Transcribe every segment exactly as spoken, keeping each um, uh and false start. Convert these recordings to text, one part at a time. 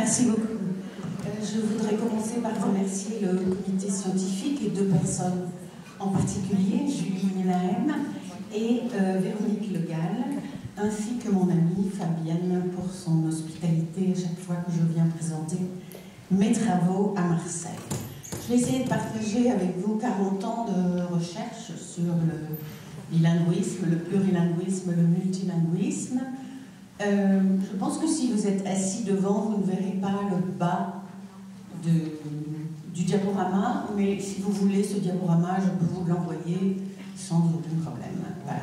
Merci beaucoup. Euh, je voudrais commencer par remercier le comité scientifique et deux personnes en particulier, Julie Milaem et euh, Véronique Le Gall, ainsi que mon amie Fabienne pour son hospitalité à chaque fois que je viens présenter mes travaux à Marseille. Je vais essayer de partager avec vous quarante ans de recherche sur le bilinguisme, le plurilinguisme, le multilinguisme. Euh, je pense que si vous êtes assis devant, vous ne verrez pas le bas de, du diaporama, mais si vous voulez ce diaporama, je peux vous l'envoyer sans aucun problème. Voilà.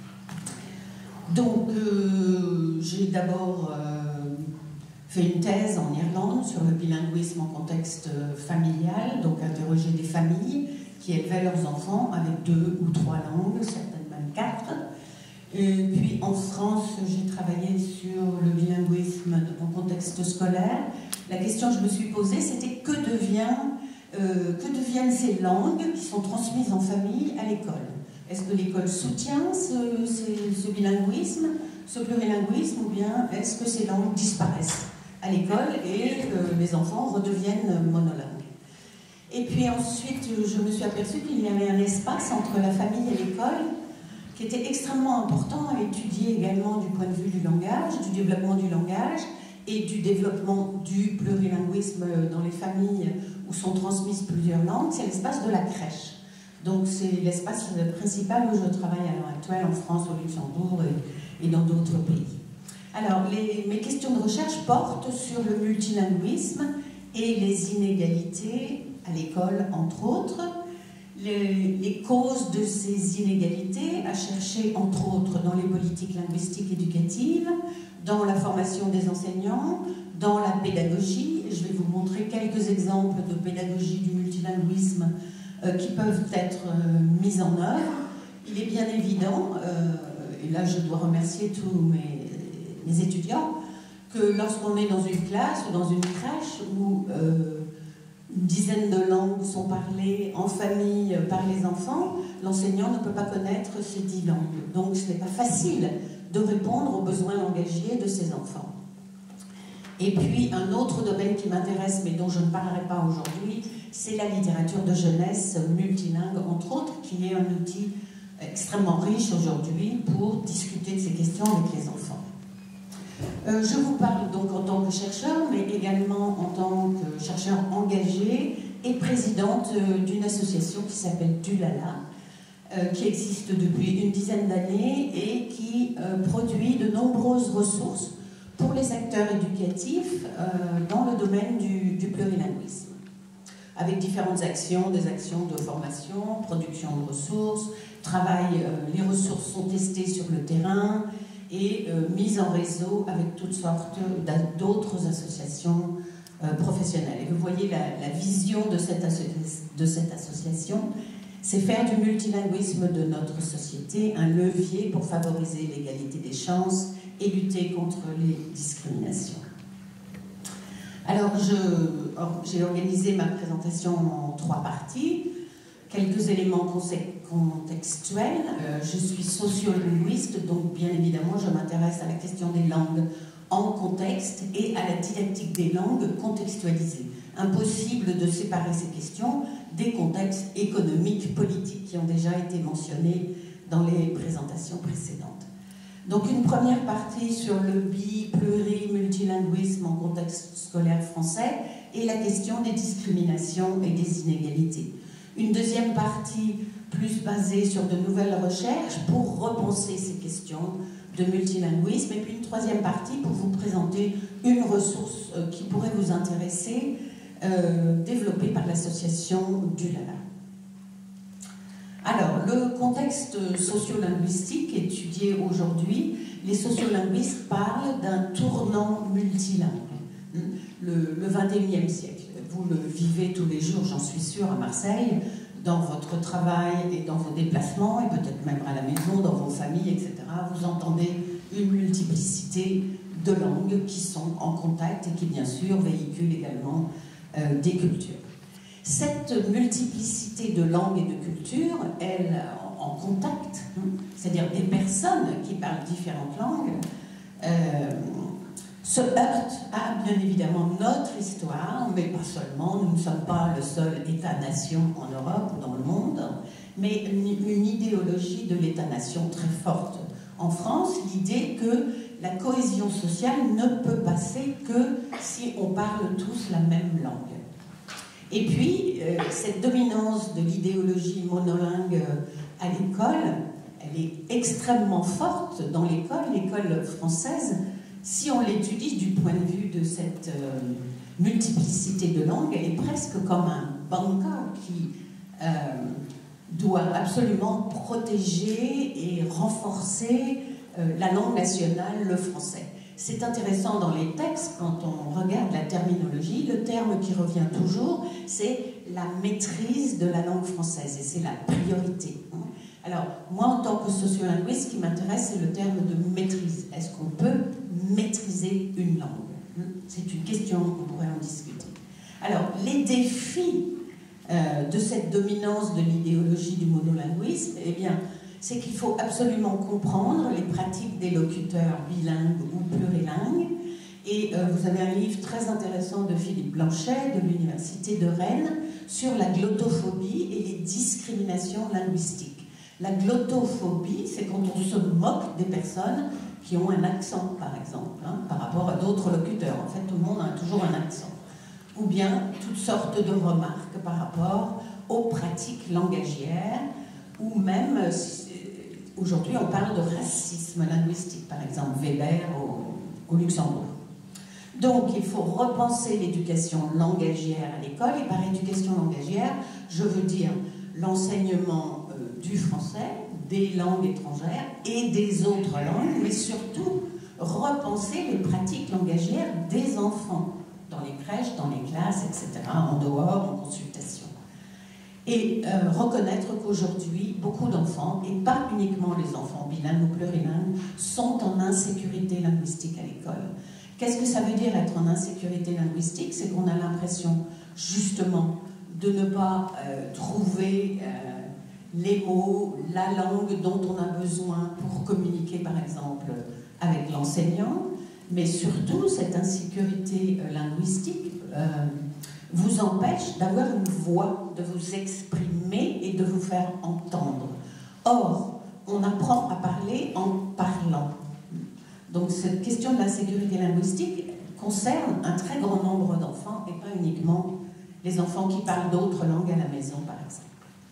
Donc, euh, j'ai d'abord euh, fait une thèse en Irlande sur le bilinguisme en contexte familial, donc interroger des familles qui élevaient leurs enfants avec deux ou trois langues, certaines même quatre. Et puis en France, j'ai travaillé sur le bilinguisme en contexte scolaire. La question que je me suis posée, c'était que, devient, euh, que deviennent ces langues qui sont transmises en famille à l'école? Est-ce que l'école soutient ce, ce, ce bilinguisme, ce plurilinguisme, ou bien est-ce que ces langues disparaissent à l'école et euh, les enfants redeviennent monolingues? Et puis ensuite, je me suis aperçue qu'il y avait un espace entre la famille et l'école qui était extrêmement important à étudier également du point de vue du langage, du développement du langage et du développement du plurilinguisme dans les familles où sont transmises plusieurs langues, c'est l'espace de la crèche. Donc c'est l'espace principal où je travaille à l'heure actuelle en France, au Luxembourg et, et dans d'autres pays. Alors, les, mes questions de recherche portent sur le multilinguisme et les inégalités à l'école, entre autres. Les, les causes de ces inégalités à chercher, entre autres, dans les politiques linguistiques éducatives, dans la formation des enseignants, dans la pédagogie. Je vais vous montrer quelques exemples de pédagogie du multilinguisme euh, qui peuvent être euh, mis en œuvre. Il est bien évident, euh, et là je dois remercier tous mes, mes étudiants, que lorsqu'on est dans une classe ou dans une crèche où euh, une dizaine de langues sont parlées en famille par les enfants, l'enseignant ne peut pas connaître ces dix langues. Donc ce n'est pas facile de répondre aux besoins langagiers de ces enfants. Et puis un autre domaine qui m'intéresse, mais dont je ne parlerai pas aujourd'hui, c'est la littérature de jeunesse multilingue, entre autres, qui est un outil extrêmement riche aujourd'hui pour discuter de ces questions avec les enfants. Euh, je vous parle donc en tant que chercheur, mais également en tant que chercheur engagé et présidente euh, d'une association qui s'appelle Dulala, euh, qui existe depuis une dizaine d'années et qui euh, produit de nombreuses ressources pour les acteurs éducatifs euh, dans le domaine du, du plurilinguisme, avec différentes actions, des actions de formation, production de ressources, travail, euh, les ressources sont testées sur le terrain, et euh, mise en réseau avec toutes sortes d'autres associations euh, professionnelles. Et vous voyez la, la vision de cette, de cette association, c'est faire du multilinguisme de notre société un levier pour favoriser l'égalité des chances et lutter contre les discriminations. Alors, j'ai organisé ma présentation en trois parties. Quelques éléments contextuels. Euh, je suis sociolinguiste, donc bien évidemment je m'intéresse à la question des langues en contexte et à la didactique des langues contextualisées. Impossible de séparer ces questions des contextes économiques, politiques qui ont déjà été mentionnés dans les présentations précédentes. Donc une première partie sur le bi, pluri, multilinguisme en contexte scolaire français et la question des discriminations et des inégalités. Une deuxième partie plus basée sur de nouvelles recherches pour repenser ces questions de multilinguisme. Et puis une troisième partie pour vous présenter une ressource euh, qui pourrait vous intéresser, euh, développée par l'association Dulala. Alors, le contexte sociolinguistique étudié aujourd'hui, les sociolinguistes parlent d'un tournant multilingue. Le, le vingt et unième siècle. Vous le vivez tous les jours, j'en suis sûre, à Marseille, dans votre travail et dans vos déplacements, et peut-être même à la maison, dans vos familles, et cetera. Vous entendez une multiplicité de langues qui sont en contact et qui, bien sûr, véhiculent également euh, des cultures. Cette multiplicité de langues et de cultures, elle, en, en contact, hein, c'est-à-dire des personnes qui parlent différentes langues, euh, se heurte à, bien évidemment, notre histoire, mais pas seulement. Nous ne sommes pas le seul État-nation en Europe ou dans le monde, mais une, une idéologie de l'État-nation très forte. En France, l'idée que la cohésion sociale ne peut passer que si on parle tous la même langue. Et puis, euh, cette dominance de l'idéologie monolingue à l'école, elle est extrêmement forte dans l'école, l'école française. Si on l'étudie du point de vue de cette euh, multiplicité de langues, elle est presque comme un banca qui euh, doit absolument protéger et renforcer euh, la langue nationale, le français. C'est intéressant dans les textes, quand on regarde la terminologie, le terme qui revient toujours, c'est la maîtrise de la langue française, et c'est la priorité. Alors, moi, en tant que sociolinguiste, ce qui m'intéresse, c'est le terme de maîtrise. Est-ce qu'on peut maîtriser une langue? C'est une question, on pourrait en discuter. Alors, les défis euh, de cette dominance de l'idéologie du monolinguisme, eh bien, c'est qu'il faut absolument comprendre les pratiques des locuteurs bilingues ou plurilingues. Et euh, vous avez un livre très intéressant de Philippe Blanchet, de l'Université de Rennes, sur la glottophobie et les discriminations linguistiques. La glottophobie, c'est quand on se moque des personnes qui ont un accent, par exemple, hein, par rapport à d'autres locuteurs. En fait, tout le monde a toujours un accent. Ou bien toutes sortes de remarques par rapport aux pratiques langagières, ou même, euh, aujourd'hui, on parle de racisme linguistique, par exemple, Weber au, au Luxembourg. Donc, il faut repenser l'éducation langagière à l'école, et par éducation langagière, je veux dire l'enseignement euh, du français, des langues étrangères et des autres langues, mais surtout repenser les pratiques langagières des enfants, dans les crèches, dans les classes, et cetera, en dehors, en consultation. Et euh, reconnaître qu'aujourd'hui, beaucoup d'enfants, et pas uniquement les enfants bilingues ou plurilingues, sont en insécurité linguistique à l'école. Qu'est-ce que ça veut dire être en insécurité linguistique? C'est qu'on a l'impression, justement, de ne pas euh, trouver euh, les mots, la langue dont on a besoin pour communiquer, par exemple, avec l'enseignant, mais surtout, cette insécurité euh, linguistique euh, vous empêche d'avoir une voix, de vous exprimer et de vous faire entendre. Or, on apprend à parler en parlant. Donc cette question de la sécurité linguistique concerne un très grand nombre d'enfants et pas uniquement les enfants qui parlent d'autres langues à la maison, par exemple.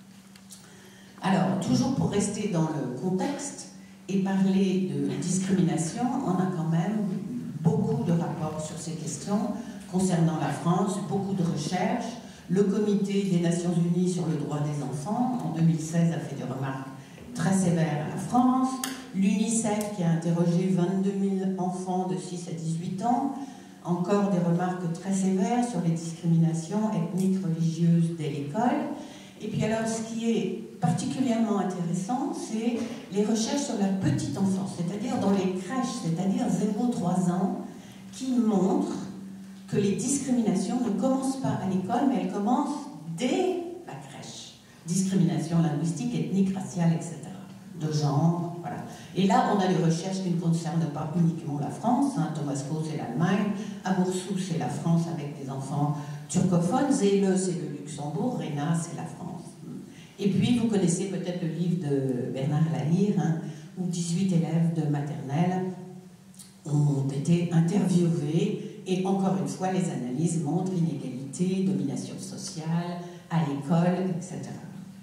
Alors, toujours pour rester dans le contexte et parler de discrimination, on a quand même beaucoup de rapports sur ces questions concernant la France, beaucoup de recherches. Le Comité des Nations Unies sur le droit des enfants, en deux mille seize, a fait des remarques très sévères à la France. L'UNICEF, qui a interrogé vingt-deux mille enfants de six à dix-huit ans, encore des remarques très sévères sur les discriminations ethniques, religieuses dès l'école. Et puis alors, ce qui est particulièrement intéressant, c'est les recherches sur la petite enfance, c'est-à-dire dans les crèches, c'est-à-dire zéro à trois ans, qui montrent que les discriminations ne commencent pas à l'école, mais elles commencent dès la crèche. Discrimination linguistique, ethnique, raciale, et cetera. De genre, voilà. Et là, on a des recherches qui ne concernent pas uniquement la France. Hein. Thomas Coe, c'est l'Allemagne. Amoursou, c'est la France avec des enfants turcophones. Zéle, c'est le Luxembourg. Rena, c'est la France. Et puis, vous connaissez peut-être le livre de Bernard Lahire, hein, où dix-huit élèves de maternelle ont été interviewés. Et encore une fois, les analyses montrent l'inégalité, domination sociale, à l'école, et cetera.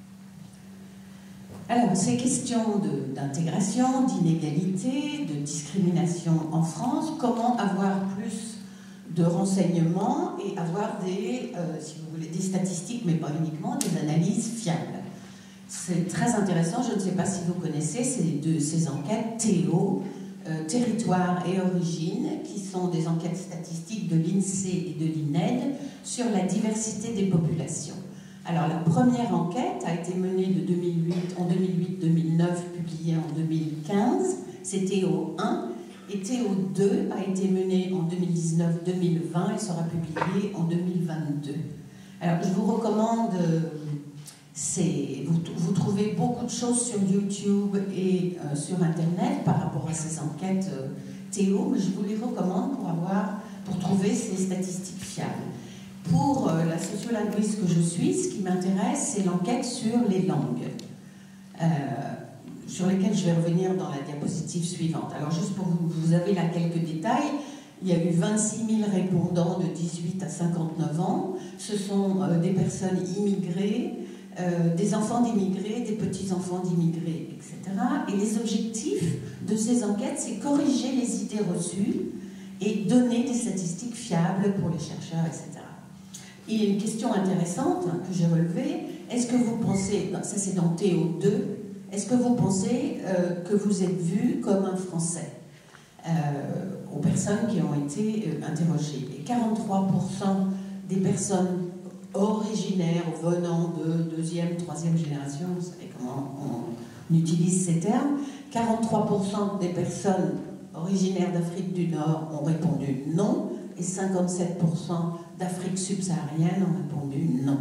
Alors, ces questions d'intégration, d'inégalité, de discrimination en France, comment avoir plus de renseignements et avoir des, euh, si vous voulez, des statistiques, mais pas uniquement, des analyses fiables. C'est très intéressant, je ne sais pas si vous connaissez ces, deux, ces enquêtes Théo, euh, Territoire et Origine, qui sont des enquêtes statistiques de l'INSEE et de l'INED sur la diversité des populations. Alors, la première enquête a été menée de deux mille huit, en deux mille huit deux mille neuf, publiée en deux mille quinze, c'est Théo un, et Théo deux a été menée en deux mille dix-neuf deux mille vingt et sera publiée en deux mille vingt-deux. Alors, je vous recommande, vous, vous trouvez beaucoup de choses sur YouTube et euh, sur Internet par rapport à ces enquêtes euh, Théo, mais je vous les recommande pour, avoir, pour trouver ces statistiques fiables. Pour euh, la sociolinguiste que je suis, ce qui m'intéresse, c'est l'enquête sur les langues, euh, sur lesquelles je vais revenir dans la diapositive suivante. Alors juste pour vous, vous avez là quelques détails. Il y a eu vingt-six mille répondants de dix-huit à cinquante-neuf ans. Ce sont euh, des personnes immigrées, euh, des enfants d'immigrés, des petits-enfants d'immigrés, et cetera. Et les objectifs de ces enquêtes, c'est corriger les idées reçues et donner des statistiques fiables pour les chercheurs, et cetera. Il y a une question intéressante hein, que j'ai relevée. Est-ce que vous pensez, ça c'est dans Théo deux, est-ce que vous pensez euh, que vous êtes vu comme un Français euh, aux personnes qui ont été euh, interrogées? Et quarante-trois pour cent des personnes originaires venant de deuxième, troisième génération, vous savez comment on utilise ces termes, quarante-trois pour cent des personnes originaires d'Afrique du Nord ont répondu non, et cinquante-sept pour cent d'Afrique subsaharienne ont répondu non.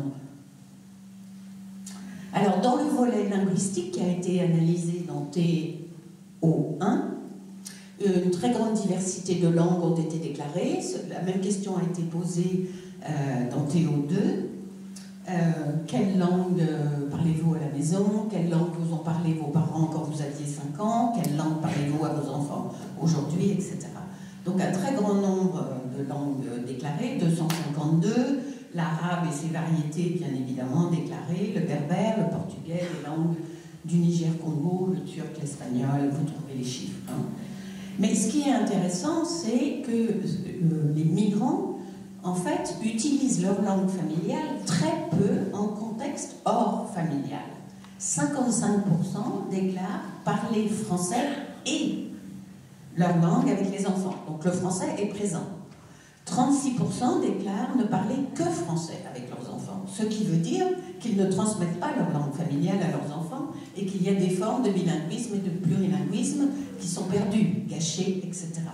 Alors, dans le volet linguistique qui a été analysé dans T O un, une très grande diversité de langues ont été déclarées. La même question a été posée euh, dans T O deux. Euh, quelle langue euh, parlez-vous à la maison? Quelle langue vous ont parlé vos parents quand vous aviez cinq ans? Quelle langue parlez-vous à vos enfants aujourd'hui, et cetera. Donc un très grand nombre de langues déclarées, deux cent cinquante-deux, l'arabe et ses variétés bien évidemment déclarées, le berbère, le portugais, les langues du Niger-Congo, le turc, l'espagnol, vous trouvez les chiffres. Hein. Mais ce qui est intéressant, c'est que euh, les migrants, en fait, utilisent leur langue familiale très peu en contexte hors familial. cinquante-cinq pour cent déclarent parler français et leur langue avec les enfants. Donc le français est présent. trente-six pour cent déclarent ne parler que français avec leurs enfants, ce qui veut dire qu'ils ne transmettent pas leur langue familiale à leurs enfants et qu'il y a des formes de bilinguisme et de plurilinguisme qui sont perdues, gâchées, et cetera.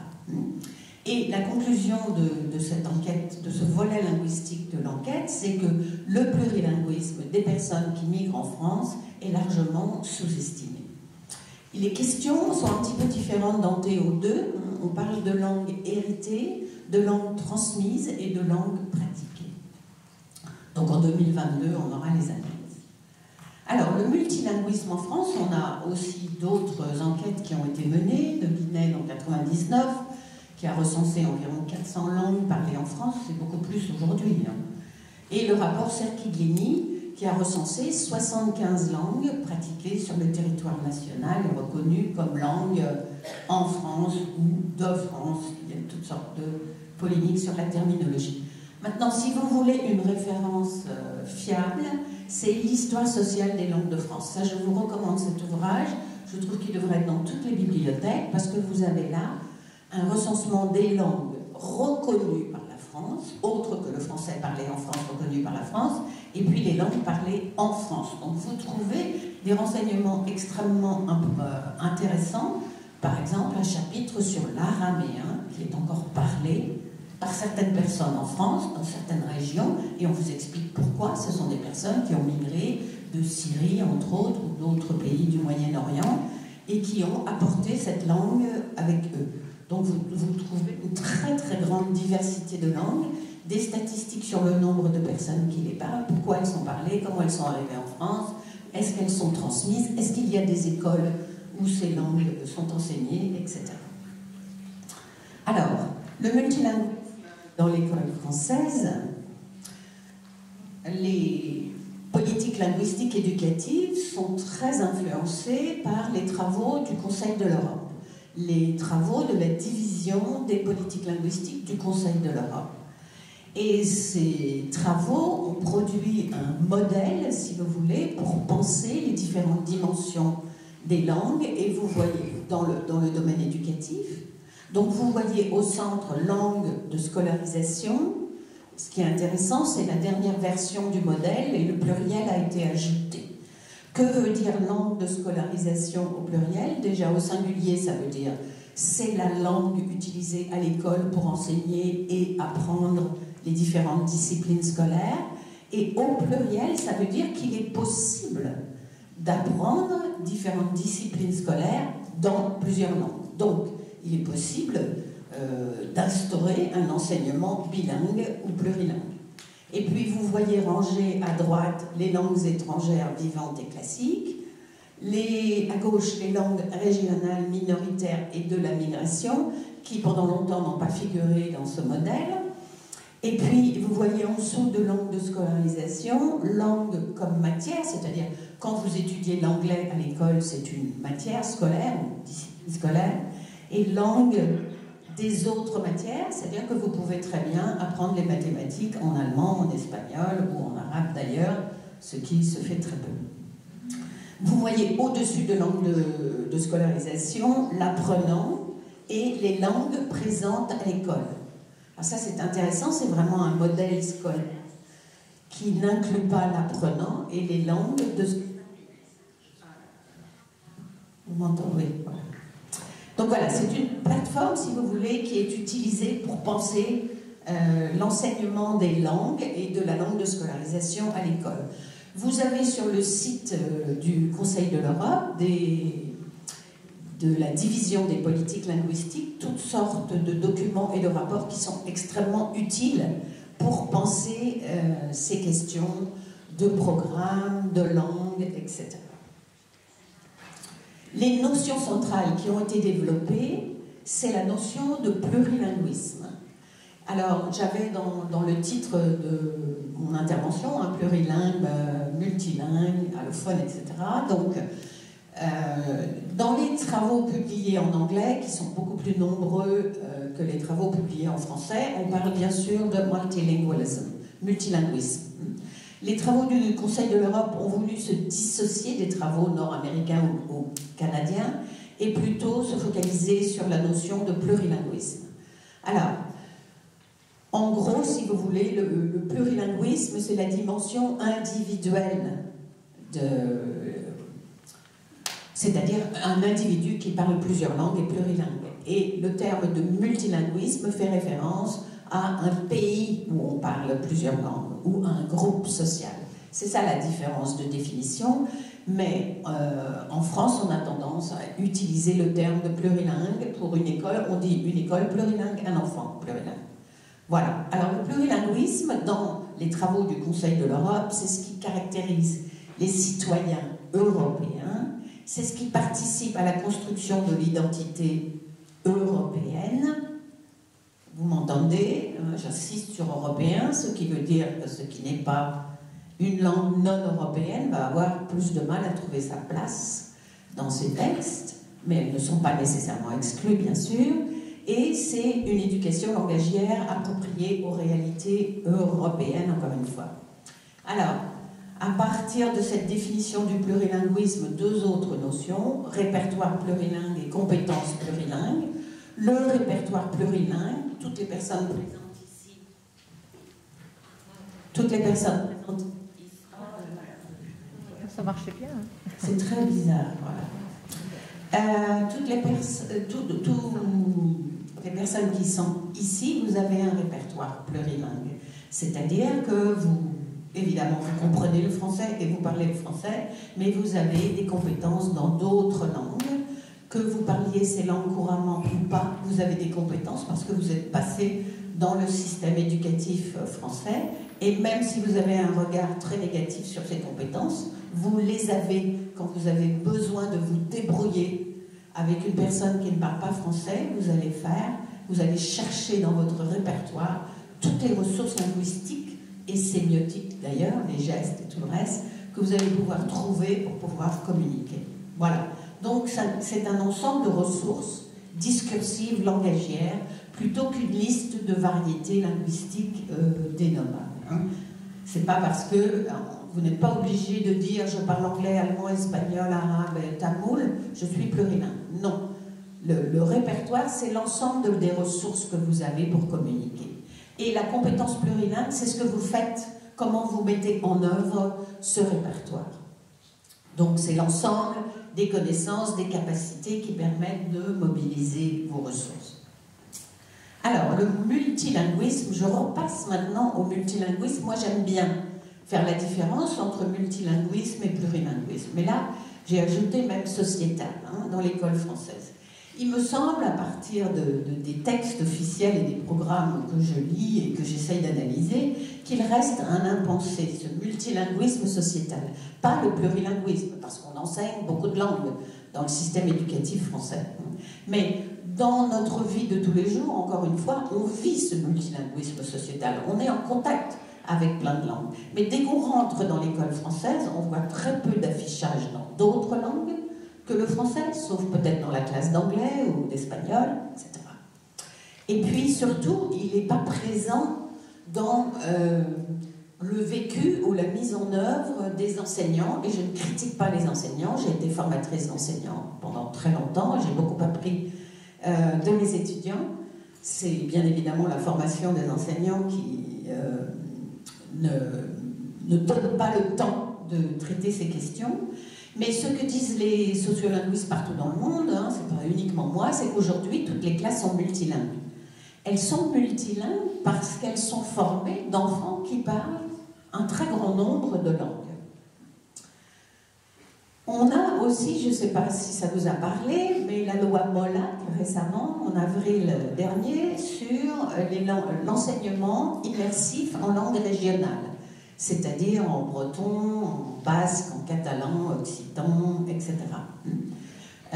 Et la conclusion de, de cette enquête, de ce volet linguistique de l'enquête, c'est que le plurilinguisme des personnes qui migrent en France est largement sous-estimé. Les questions sont un petit peu différentes dans T O deux. On parle de langue héritée, de langue transmise et de langue pratiquée. Donc en deux mille vingt-deux, on aura les analyses. Alors, le multilinguisme en France, on a aussi d'autres enquêtes qui ont été menées, de Guinée en mille neuf cent quatre-vingt-dix-neuf, qui a recensé environ quatre cents langues parlées en France, c'est beaucoup plus aujourd'hui. Hein. Et le rapport Cerchi-Ghini, qui a recensé soixante-quinze langues pratiquées sur le territoire national et reconnues comme langues en France ou de France. Il y a toutes sortes de polémiques sur la terminologie. Maintenant, si vous voulez une référence euh, fiable, c'est l'histoire sociale des langues de France. Ça, je vous recommande cet ouvrage. Je trouve qu'il devrait être dans toutes les bibliothèques parce que vous avez là un recensement des langues reconnues par la France, autres que le français parlé en France, reconnu par la France, et puis les langues parlées en France. Donc vous trouvez des renseignements extrêmement euh, intéressants, par exemple un chapitre sur l'araméen, qui est encore parlé par certaines personnes en France, dans certaines régions, et on vous explique pourquoi. Ce sont des personnes qui ont migré de Syrie, entre autres, ou d'autres pays du Moyen-Orient, et qui ont apporté cette langue avec eux. Donc vous, vous trouvez une très très grande diversité de langues, des statistiques sur le nombre de personnes qui les parlent, pourquoi elles sont parlées, comment elles sont arrivées en France, est-ce qu'elles sont transmises, est-ce qu'il y a des écoles où ces langues sont enseignées, et cetera. Alors, le multilinguisme dans l'école française, les politiques linguistiques éducatives sont très influencées par les travaux du Conseil de l'Europe, les travaux de la division des politiques linguistiques du Conseil de l'Europe. Et ces travaux ont produit un modèle, si vous voulez, pour penser les différentes dimensions des langues, et vous voyez dans le, dans le domaine éducatif. Donc vous voyez au centre langue de scolarisation. Ce qui est intéressant, c'est la dernière version du modèle et le pluriel a été ajouté. Que veut dire langue de scolarisation au pluriel? Déjà au singulier, ça veut dire c'est la langue utilisée à l'école pour enseigner et apprendre les différentes disciplines scolaires. Et au pluriel, ça veut dire qu'il est possible d'apprendre différentes disciplines scolaires dans plusieurs langues. Donc, il est possible euh, d'instaurer un enseignement bilingue ou plurilingue. Et puis, vous voyez rangées à droite les langues étrangères vivantes et classiques, les, à gauche les langues régionales minoritaires et de la migration, qui pendant longtemps n'ont pas figuré dans ce modèle. Et puis, vous voyez en dessous de langue de scolarisation, langue comme matière, c'est-à-dire quand vous étudiez l'anglais à l'école, c'est une matière scolaire, une discipline scolaire, et langue des autres matières, c'est-à-dire que vous pouvez très bien apprendre les mathématiques en allemand, en espagnol ou en arabe d'ailleurs, ce qui se fait très peu. Vous voyez au-dessus de langue de, de scolarisation l'apprenant et les langues présentes à l'école. Alors ça c'est intéressant, c'est vraiment un modèle scolaire qui n'inclut pas l'apprenant et les langues de... Vous m'entendez? Voilà. Donc voilà, c'est une plateforme, si vous voulez, qui est utilisée pour penser euh, l'enseignement des langues et de la langue de scolarisation à l'école. Vous avez sur le site euh, du Conseil de l'Europe des... de la division des politiques linguistiques, toutes sortes de documents et de rapports qui sont extrêmement utiles pour penser euh, ces questions de programme, de langue, et cetera. Les notions centrales qui ont été développées, c'est la notion de plurilinguisme. Alors, j'avais dans, dans le titre de mon intervention un plurilingue, euh, multilingue, allophone, et cetera. Donc, Euh, dans les travaux publiés en anglais, qui sont beaucoup plus nombreux euh, que les travaux publiés en français, on parle bien sûr de multilingualism, multilinguisme. Les travaux du Conseil de l'Europe ont voulu se dissocier des travaux nord-américains ou, ou canadiens et plutôt se focaliser sur la notion de plurilinguisme. Alors, en gros, si vous voulez, le, le plurilinguisme, c'est la dimension individuelle de... c'est-à-dire un individu qui parle plusieurs langues et plurilingue. Et le terme de multilinguisme fait référence à un pays où on parle plusieurs langues, ou à un groupe social. C'est ça la différence de définition, mais euh, en France, on a tendance à utiliser le terme de plurilingue. Pour une école, on dit une école plurilingue, un enfant plurilingue. Voilà. Alors le plurilinguisme, dans les travaux du Conseil de l'Europe, c'est ce qui caractérise les citoyens européens. C'est ce qui participe à la construction de l'identité européenne. Vous m'entendez? J'insiste sur européen, ce qui veut dire que ce qui n'est pas une langue non européenne va avoir plus de mal à trouver sa place dans ces textes, mais elles ne sont pas nécessairement exclues, bien sûr, et c'est une éducation langagière appropriée aux réalités européennes, encore une fois. Alors, à partir de cette définition du plurilinguisme, deux autres notions, répertoire plurilingue et compétences plurilingues. Le répertoire plurilingue, toutes les personnes présentes ici, toutes les personnes présentes ici, ça marchait bien. Hein. C'est très bizarre, voilà. Euh, toutes les, pers tout, tout, les personnes qui sont ici, vous avez un répertoire plurilingue, c'est-à-dire que vous évidemment, vous comprenez le français et vous parlez le français, mais vous avez des compétences dans d'autres langues. Que vous parliez ces langues couramment ou pas, vous avez des compétences parce que vous êtes passé dans le système éducatif français. Et même si vous avez un regard très négatif sur ces compétences, vous les avez quand vous avez besoin de vous débrouiller avec une personne qui ne parle pas français. Vous allez faire, vous allez chercher dans votre répertoire toutes les ressources linguistiques et sémiotiques d'ailleurs, les gestes et tout le reste, que vous allez pouvoir trouver pour pouvoir communiquer. Voilà. Donc c'est un ensemble de ressources discursives, langagières, plutôt qu'une liste de variétés linguistiques euh, dénommables. Hein. C'est pas parce que vous n'êtes pas obligé de dire je parle anglais, allemand, espagnol, arabe, tamoul, je suis plurilingue. Non. Le, le répertoire, c'est l'ensemble des ressources que vous avez pour communiquer. Et la compétence plurilingue, c'est ce que vous faites, comment vous mettez en œuvre ce répertoire. Donc c'est l'ensemble des connaissances, des capacités qui permettent de mobiliser vos ressources. Alors, le multilinguisme, je repasse maintenant au multilinguisme. Moi, j'aime bien faire la différence entre multilinguisme et plurilinguisme. Mais là, j'ai ajouté même sociétal, hein, dans l'école française. Il me semble, à partir de, de, des textes officiels et des programmes que je lis et que j'essaye d'analyser, qu'il reste un impensé, ce multilinguisme sociétal. Pas le plurilinguisme, parce qu'on enseigne beaucoup de langues dans le système éducatif français. Mais dans notre vie de tous les jours, encore une fois, on vit ce multilinguisme sociétal. On est en contact avec plein de langues. Mais dès qu'on rentre dans l'école française, on voit très peu d'affichage dans d'autres langues que le français, sauf peut-être dans la classe d'anglais ou d'espagnol, et cetera. Et puis surtout, il n'est pas présent dans euh, le vécu ou la mise en œuvre des enseignants, et je ne critique pas les enseignants, j'ai été formatrice d'enseignants pendant très longtemps, j'ai beaucoup appris euh, de mes étudiants. C'est bien évidemment la formation des enseignants qui euh, ne, ne donne pas le temps de traiter ces questions. Mais ce que disent les sociolinguistes partout dans le monde, hein, c'est pas uniquement moi, c'est qu'aujourd'hui, toutes les classes sont multilingues. Elles sont multilingues parce qu'elles sont formées d'enfants qui parlent un très grand nombre de langues. On a aussi, je ne sais pas si ça vous a parlé, mais la loi Molac, récemment, en avril dernier, sur l'enseignement immersif en langue régionale. C'est-à-dire en breton, en basque, en catalan, occitan, et cetera. Euh,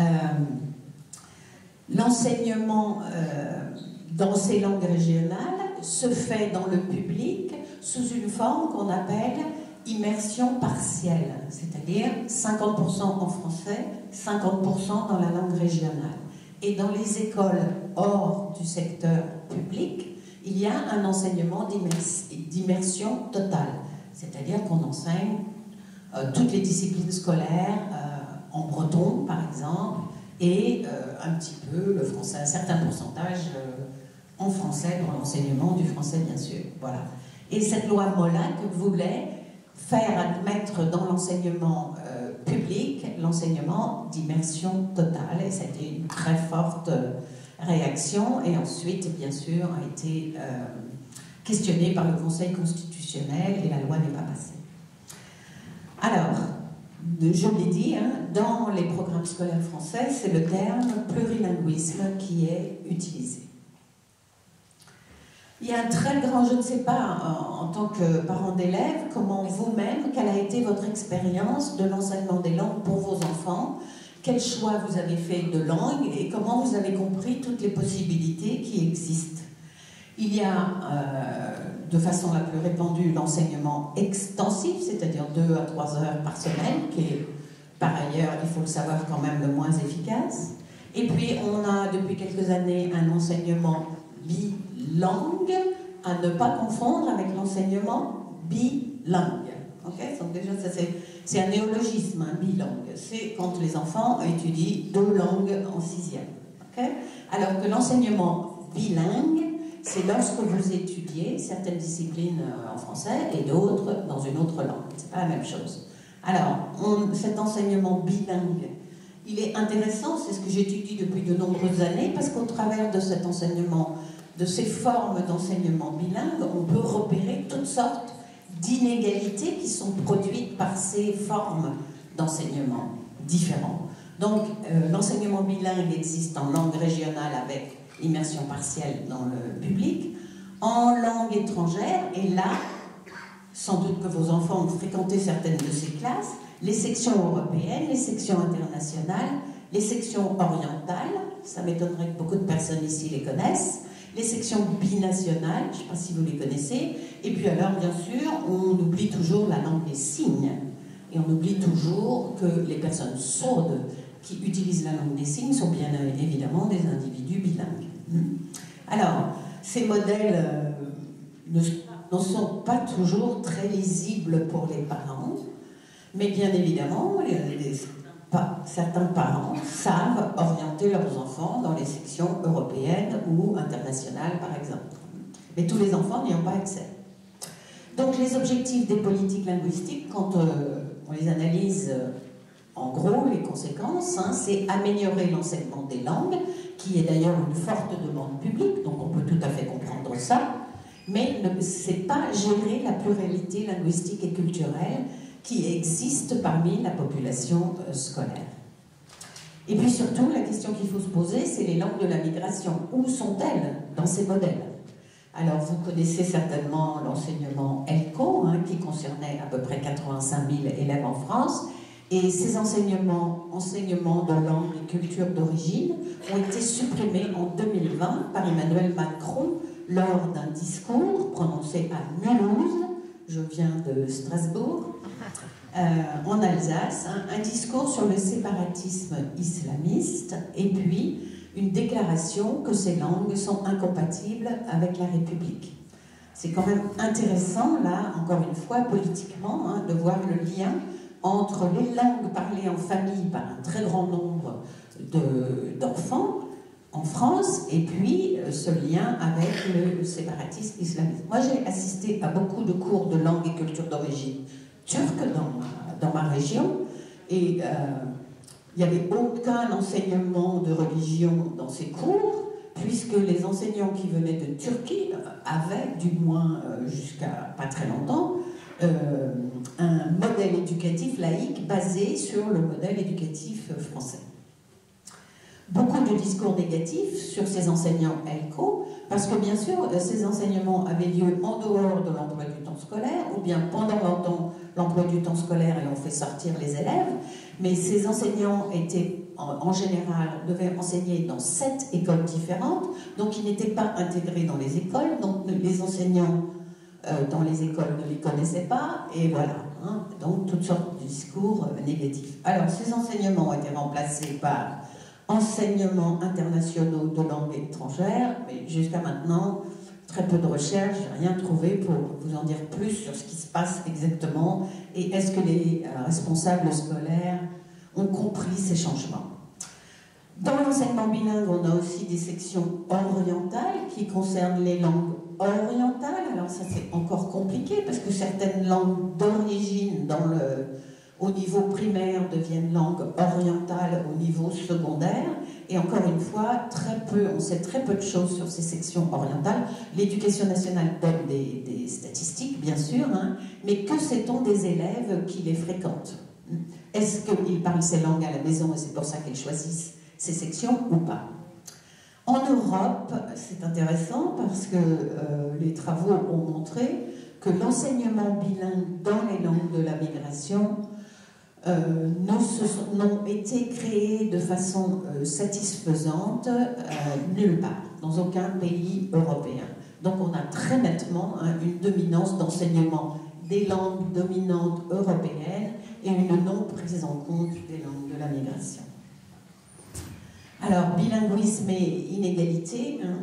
L'enseignement euh, dans ces langues régionales se fait dans le public sous une forme qu'on appelle immersion partielle, c'est-à-dire cinquante pour cent en français, cinquante pour cent dans la langue régionale. Et dans les écoles hors du secteur public, il y a un enseignement d'immersion totale. C'est-à-dire qu'on enseigne euh, toutes les disciplines scolaires euh, en breton, par exemple, et euh, un petit peu le français, un certain pourcentage euh, en français, pour l'enseignement du français, bien sûr. Voilà. Et cette loi Molac voulait faire admettre dans l'enseignement euh, public l'enseignement d'immersion totale, et ça a été une très forte euh, réaction, et ensuite, bien sûr, a été euh, questionné par le Conseil constitutionnel et la loi n'est pas passée. Alors, je l'ai dit, hein, dans les programmes scolaires français, c'est le terme plurilinguisme qui est utilisé. Il y a un très grand, je ne sais pas, en, en tant que parent d'élève, comment vous-même, quelle a été votre expérience de l'enseignement des langues pour vos enfants, quel choix vous avez fait de langue et comment vous avez compris toutes les possibilités qui existent. Il y a, euh, de façon la plus répandue, l'enseignement extensif, c'est-à-dire deux à trois heures par semaine, qui est, par ailleurs, il faut le savoir, quand même le moins efficace. Et puis, on a, depuis quelques années, un enseignement bilingue, à ne pas confondre avec l'enseignement bilingue. Okay? Donc déjà, c'est un néologisme, un bilingue. C'est quand les enfants étudient deux langues en sixième. Okay? Alors que l'enseignement bilingue, c'est lorsque vous étudiez certaines disciplines en français et d'autres dans une autre langue. C'est pas la même chose. Alors, on, cet enseignement bilingue, il est intéressant, c'est ce que j'étudie depuis de nombreuses années, parce qu'au travers de cet enseignement, de ces formes d'enseignement bilingue, on peut repérer toutes sortes d'inégalités qui sont produites par ces formes d'enseignement différentes. Donc, euh, l'enseignement bilingue existe en langue régionale avec l'immersion partielle dans le public, en langue étrangère, et là, sans doute que vos enfants ont fréquenté certaines de ces classes, les sections européennes, les sections internationales, les sections orientales, ça m'étonnerait que beaucoup de personnes ici les connaissent, les sections binationales, je ne sais pas si vous les connaissez, et puis alors, bien sûr, on oublie toujours la langue des signes, et on oublie toujours que les personnes sourdes qui utilisent la langue des signes sont bien évidemment des individus bilingues. Alors, ces modèles euh, ne, ne sont pas toujours très lisibles pour les parents, mais bien évidemment, les, les, pas, certains parents savent orienter leurs enfants dans les sections européennes ou internationales, par exemple. Mais tous les enfants n'y ont pas accès. Donc, les objectifs des politiques linguistiques, quand euh, on les analyse, euh, en gros, les conséquences, hein, c'est améliorer l'enseignement des langues, qui est d'ailleurs une forte demande publique, donc on peut tout à fait comprendre ça, mais ce n'est pas gérer la pluralité linguistique et culturelle qui existe parmi la population euh, scolaire. Et puis surtout, la question qu'il faut se poser, c'est les langues de la migration. Où sont-elles dans ces modèles? Alors, vous connaissez certainement l'enseignement ELCO, hein, qui concernait à peu près quatre-vingt-cinq mille élèves en France, et ces enseignements, enseignements de langue et culture d'origine ont été supprimés en deux mille vingt par Emmanuel Macron lors d'un discours prononcé à Mulhouse, je viens de Strasbourg, euh, en Alsace, hein, un discours sur le séparatisme islamiste, et puis une déclaration que ces langues sont incompatibles avec la République. C'est quand même intéressant, là, encore une fois, politiquement, hein, de voir le lien entre les langues parlées en famille par un très grand nombre d'enfants en France, et puis euh, ce lien avec le séparatisme islamiste. Moi, j'ai assisté à beaucoup de cours de langue et culture d'origine turque dans ma, dans ma région, et euh, il n'y avait aucun enseignement de religion dans ces cours, puisque les enseignants qui venaient de Turquie avaient, du moins euh, jusqu'à pas très longtemps, euh, un modèle éducatif laïque basé sur le modèle éducatif français. Beaucoup de discours négatifs sur ces enseignants ELCO, parce que bien sûr, ces enseignements avaient lieu en dehors de l'emploi du temps scolaire, ou bien pendant l'emploi du temps scolaire et on fait sortir les élèves, mais ces enseignants étaient, en, en général, devaient enseigner dans sept écoles différentes, donc ils n'étaient pas intégrés dans les écoles, donc les enseignants euh, dans les écoles ne les connaissaient pas, et voilà, hein, donc toutes sortes de discours euh, négatifs. Alors ces enseignements ont été remplacés par enseignements internationaux de langue étrangère, mais jusqu'à maintenant, très peu de recherches, je n'ai rien trouvé pour vous en dire plus sur ce qui se passe exactement et est-ce que les euh, responsables scolaires ont compris ces changements. Dans l'enseignement bilingue, on a aussi des sections orientales qui concernent les langues orientales. Alors ça, c'est encore compliqué parce que certaines langues d'origine dans le au niveau primaire deviennent langues orientales au niveau secondaire. Et encore une fois, très peu, on sait très peu de choses sur ces sections orientales. L'éducation nationale donne des, des statistiques, bien sûr, hein, mais que sait-on des élèves qui les fréquentent? Est-ce qu'ils parlent ces langues à la maison et c'est pour ça qu'ils choisissent ces sections ou pas? En Europe, c'est intéressant parce que euh, les travaux ont montré que l'enseignement bilingue dans les langues de la migration Euh, n'ont été créés de façon euh, satisfaisante euh, nulle part, dans aucun pays européen. Donc on a très nettement hein, une dominance d'enseignement des langues dominantes européennes et une non prise en compte des langues de la migration. Alors, bilinguisme et inégalité, hein,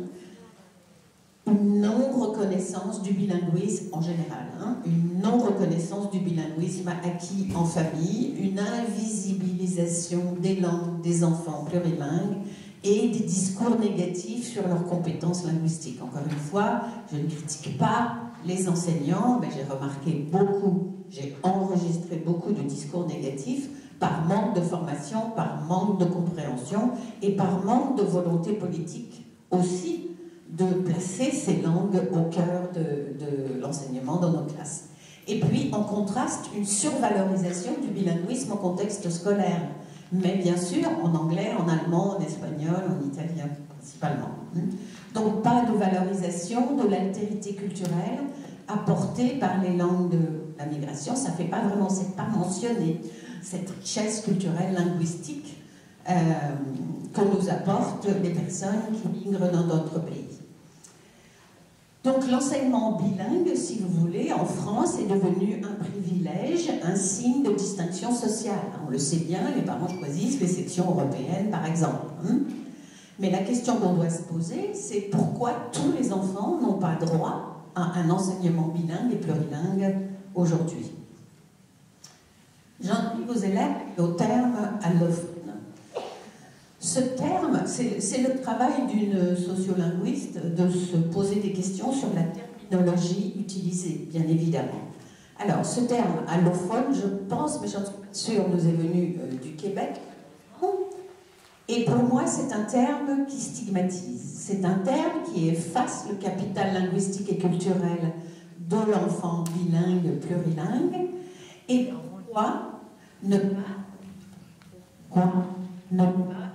une non-reconnaissance du bilinguisme en général, hein, une non-reconnaissance du bilinguisme acquis en famille, une invisibilisation des langues des enfants plurilingues et des discours négatifs sur leurs compétences linguistiques. Encore une fois, je ne critique pas les enseignants, mais j'ai remarqué beaucoup, j'ai enregistré beaucoup de discours négatifs par manque de formation, par manque de compréhension et par manque de volonté politique aussi de placer ces langues au cœur de, de l'enseignement dans nos classes. Et puis, en contraste, une survalorisation du bilinguisme au contexte scolaire. Mais bien sûr, en anglais, en allemand, en espagnol, en italien, principalement. Donc, pas de valorisation de l'altérité culturelle apportée par les langues de la migration. Ça ne fait pas vraiment, c'est pas mentionné, cette richesse culturelle linguistique euh, que nous apportent les personnes qui migrent dans d'autres pays. Donc l'enseignement bilingue, si vous voulez, en France est devenu un privilège, un signe de distinction sociale. On le sait bien, les parents choisissent les sections européennes, par exemple. Mais la question qu'on doit se poser, c'est pourquoi tous les enfants n'ont pas droit à un enseignement bilingue et plurilingue aujourd'hui. J'invite vos élèves au terme allophone. Ce terme, c'est le travail d'une sociolinguiste de se poser des questions sur la terminologie utilisée, bien évidemment. Alors, ce terme allophone, je pense, mais j'en suis pas sûre, nous est venu euh, du Québec. Et pour moi, c'est un terme qui stigmatise. c'est un terme qui efface le capital linguistique et culturel de l'enfant bilingue, plurilingue. Et pourquoi ne pas, quoi, ne pas,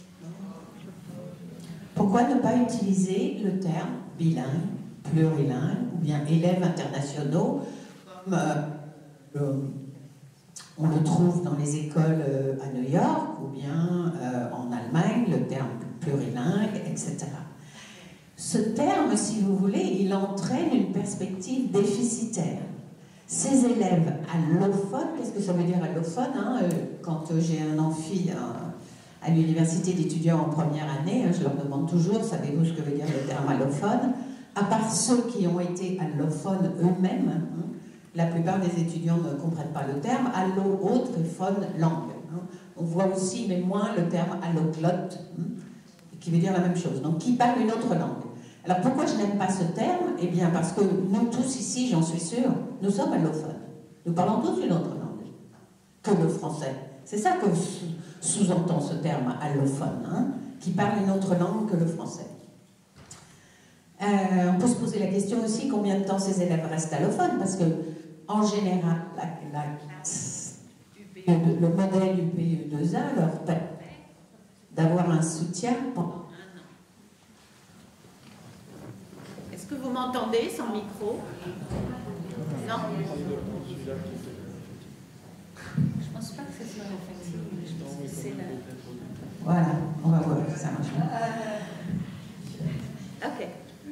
pourquoi ne pas utiliser le terme bilingue, plurilingue, ou bien élèves internationaux, comme euh, le, on le trouve dans les écoles euh, à New York, ou bien euh, en Allemagne, le terme plurilingue, et cetera. Ce terme, si vous voulez, il entraîne une perspective déficitaire. Ces élèves allophones, qu'est-ce que ça veut dire allophone, hein, euh, quand euh, j'ai un amphi à, à l'université d'étudiants en première année, hein, je leur demande toujours, savez-vous ce que veut dire le terme allophone? À part ceux qui ont été allophones eux-mêmes, hein, la plupart des étudiants ne comprennent pas le terme. Allo, autre, et phone, langue. Hein. On voit aussi, mais moins, le terme alloglotte, hein, qui veut dire la même chose. Donc, qui parle une autre langue. Alors, pourquoi je n'aime pas ce terme? Eh bien, parce que nous tous ici, j'en suis sûre, nous sommes allophones. Nous parlons tous une autre langue que le français. C'est ça que sous-entend ce terme allophone, hein, qui parle une autre langue que le français. Euh, on peut se poser la question aussi combien de temps ces élèves restent allophones, parce que en général, la, la classe, le modèle U P E deux A leur permet d'avoir un soutien pendant un an. Est-ce que vous m'entendez sans micro? Non. Je pense pas que ce soit la fatigue. La... Voilà, on va voir si ça marche. Ok.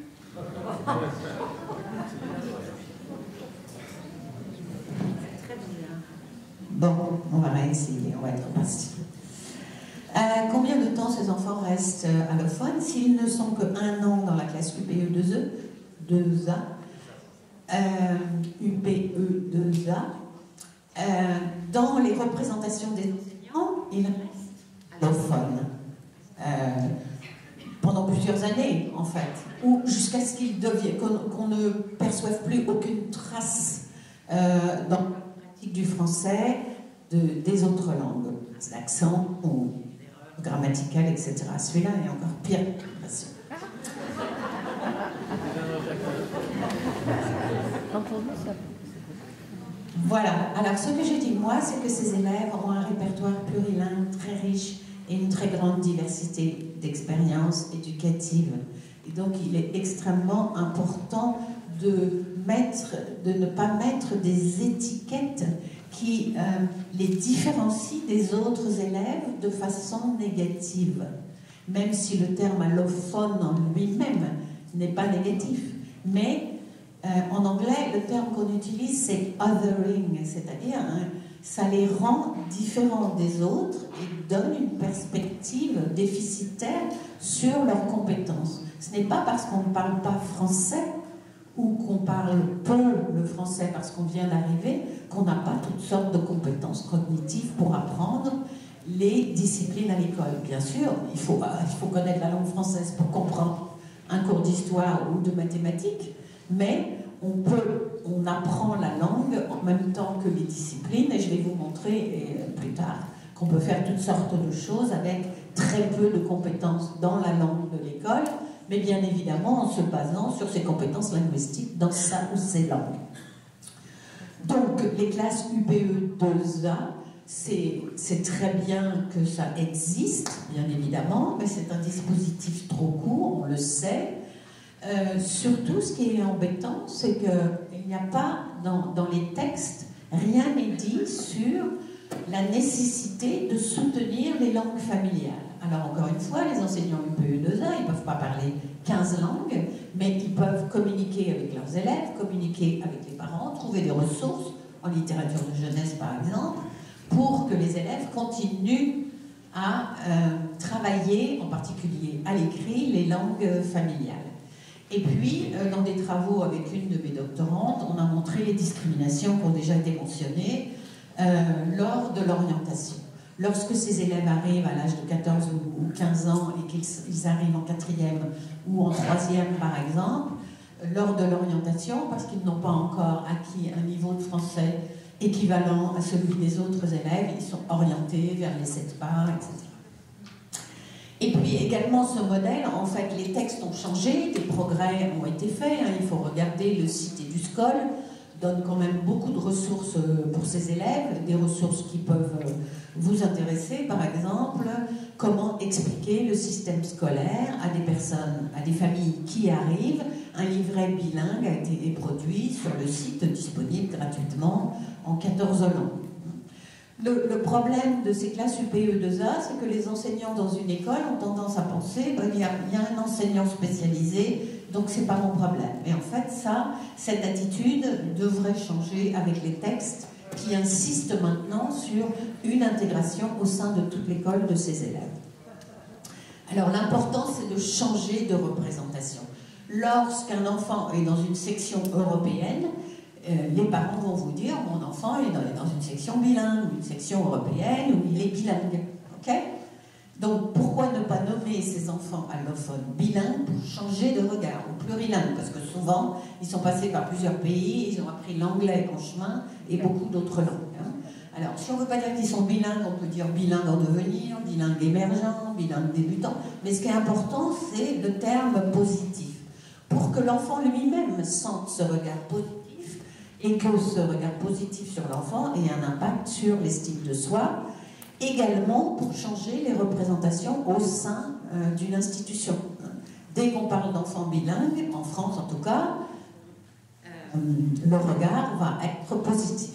Très bien. Bon, on va réessayer, on va être patient. Euh, combien de temps ces enfants restent euh, allophones? S'ils ne sont que un an dans la classe U P E deux E, deux A, euh, U P E deux A, euh, dans les représentations des enseignants, ils restent allophones. Euh, pendant plusieurs années, en fait, ou jusqu'à ce qu'ils deviennent, qu'on qu'on ne perçoive plus aucune trace euh, dans la pratique du français de, des autres langues, l'accent ou grammatical, et cetera. Celui-là est encore pire. Voilà. Alors, ce que je dis, moi, c'est que ces élèves ont un répertoire plurilingue très riche et une très grande diversité d'expériences éducatives. Et donc, il est extrêmement important de, mettre, de ne pas mettre des étiquettes qui euh, les différencient des autres élèves de façon négative, même si le terme allophone en lui-même n'est pas négatif. Mais euh, en anglais, le terme qu'on utilise, c'est othering, c'est-à-dire hein, ça les rend différents des autres et donne une perspective déficitaire sur leurs compétences. Ce n'est pas parce qu'on ne parle pas français ou qu'on parle peu le français parce qu'on vient d'arriver qu'on n'a pas toutes sortes de compétences cognitives pour apprendre les disciplines à l'école. Bien sûr, il faut, il faut connaître la langue française pour comprendre un cours d'histoire ou de mathématiques, mais on peut, on apprend la langue en même temps que les disciplines, et je vais vous montrer plus tard qu'on peut faire toutes sortes de choses avec très peu de compétences dans la langue de l'école, mais bien évidemment en se basant sur ses compétences linguistiques dans sa ou ses langues. Donc, les classes U P E deux A, c'est très bien que ça existe, bien évidemment, mais c'est un dispositif trop court, on le sait. Euh, surtout, ce qui est embêtant, c'est qu'il n'y a pas, dans, dans les textes, rien n'est dit sur la nécessité de soutenir les langues familiales. Alors, encore une fois, les enseignants U P E deux A, ils ne peuvent pas parler quinze langues, mais ils peuvent communiquer avec leurs élèves, communiquer avec les parents, trouver des ressources, en littérature de jeunesse par exemple, pour que les élèves continuent à euh, travailler, en particulier à l'écrit, les langues familiales. Et puis, euh, dans des travaux avec une de mes doctorantes, on a montré les discriminations qui ont déjà été mentionnées euh, lors de l'orientation. Lorsque ces élèves arrivent à l'âge de quatorze ou quinze ans et qu'ils arrivent en quatrième ou en troisième par exemple, lors de l'orientation, parce qu'ils n'ont pas encore acquis un niveau de français équivalent à celui des autres élèves, ils sont orientés vers les sept pas, et cetera. Et puis également ce modèle, en fait, les textes ont changé, des progrès ont été faits. Hein, il faut regarder le site EduScol, donne quand même beaucoup de ressources pour ses élèves, des ressources qui peuvent vous intéresser, par exemple, comment expliquer le système scolaire à des personnes, à des familles qui arrivent. Un livret bilingue a été produit sur le site, disponible gratuitement en quatorze langues. Le, le problème de ces classes U P E deux A, c'est que les enseignants dans une école ont tendance à penser ben, il y a, il y a un enseignant spécialisé, donc c'est pas mon problème. Et en fait, ça, cette attitude devrait changer avec les textes qui insistent maintenant sur une intégration au sein de toute l'école de ces élèves. Alors l'important, c'est de changer de représentation. Lorsqu'un enfant est dans une section européenne, Euh, les parents vont vous dire mon enfant est dans, dans une section bilingue ou une section européenne où il est bilingue. Okay, donc pourquoi ne pas nommer ces enfants allophones bilingues pour changer de regard, ou plurilingues, parce que souvent ils sont passés par plusieurs pays, ils ont appris l'anglais en chemin et beaucoup d'autres langues. Hein. Alors si on ne veut pas dire qu'ils sont bilingues, on peut dire bilingue en devenir, bilingue émergent, bilingue débutant, mais ce qui est important c'est le terme positif, pour que l'enfant lui-même sente ce regard positif et que ce regard positif sur l'enfant ait un impact sur l'estime de soi, également pour changer les représentations au sein euh, d'une institution. Dès qu'on parle d'enfants bilingues, en France en tout cas, euh, le regard va être positif.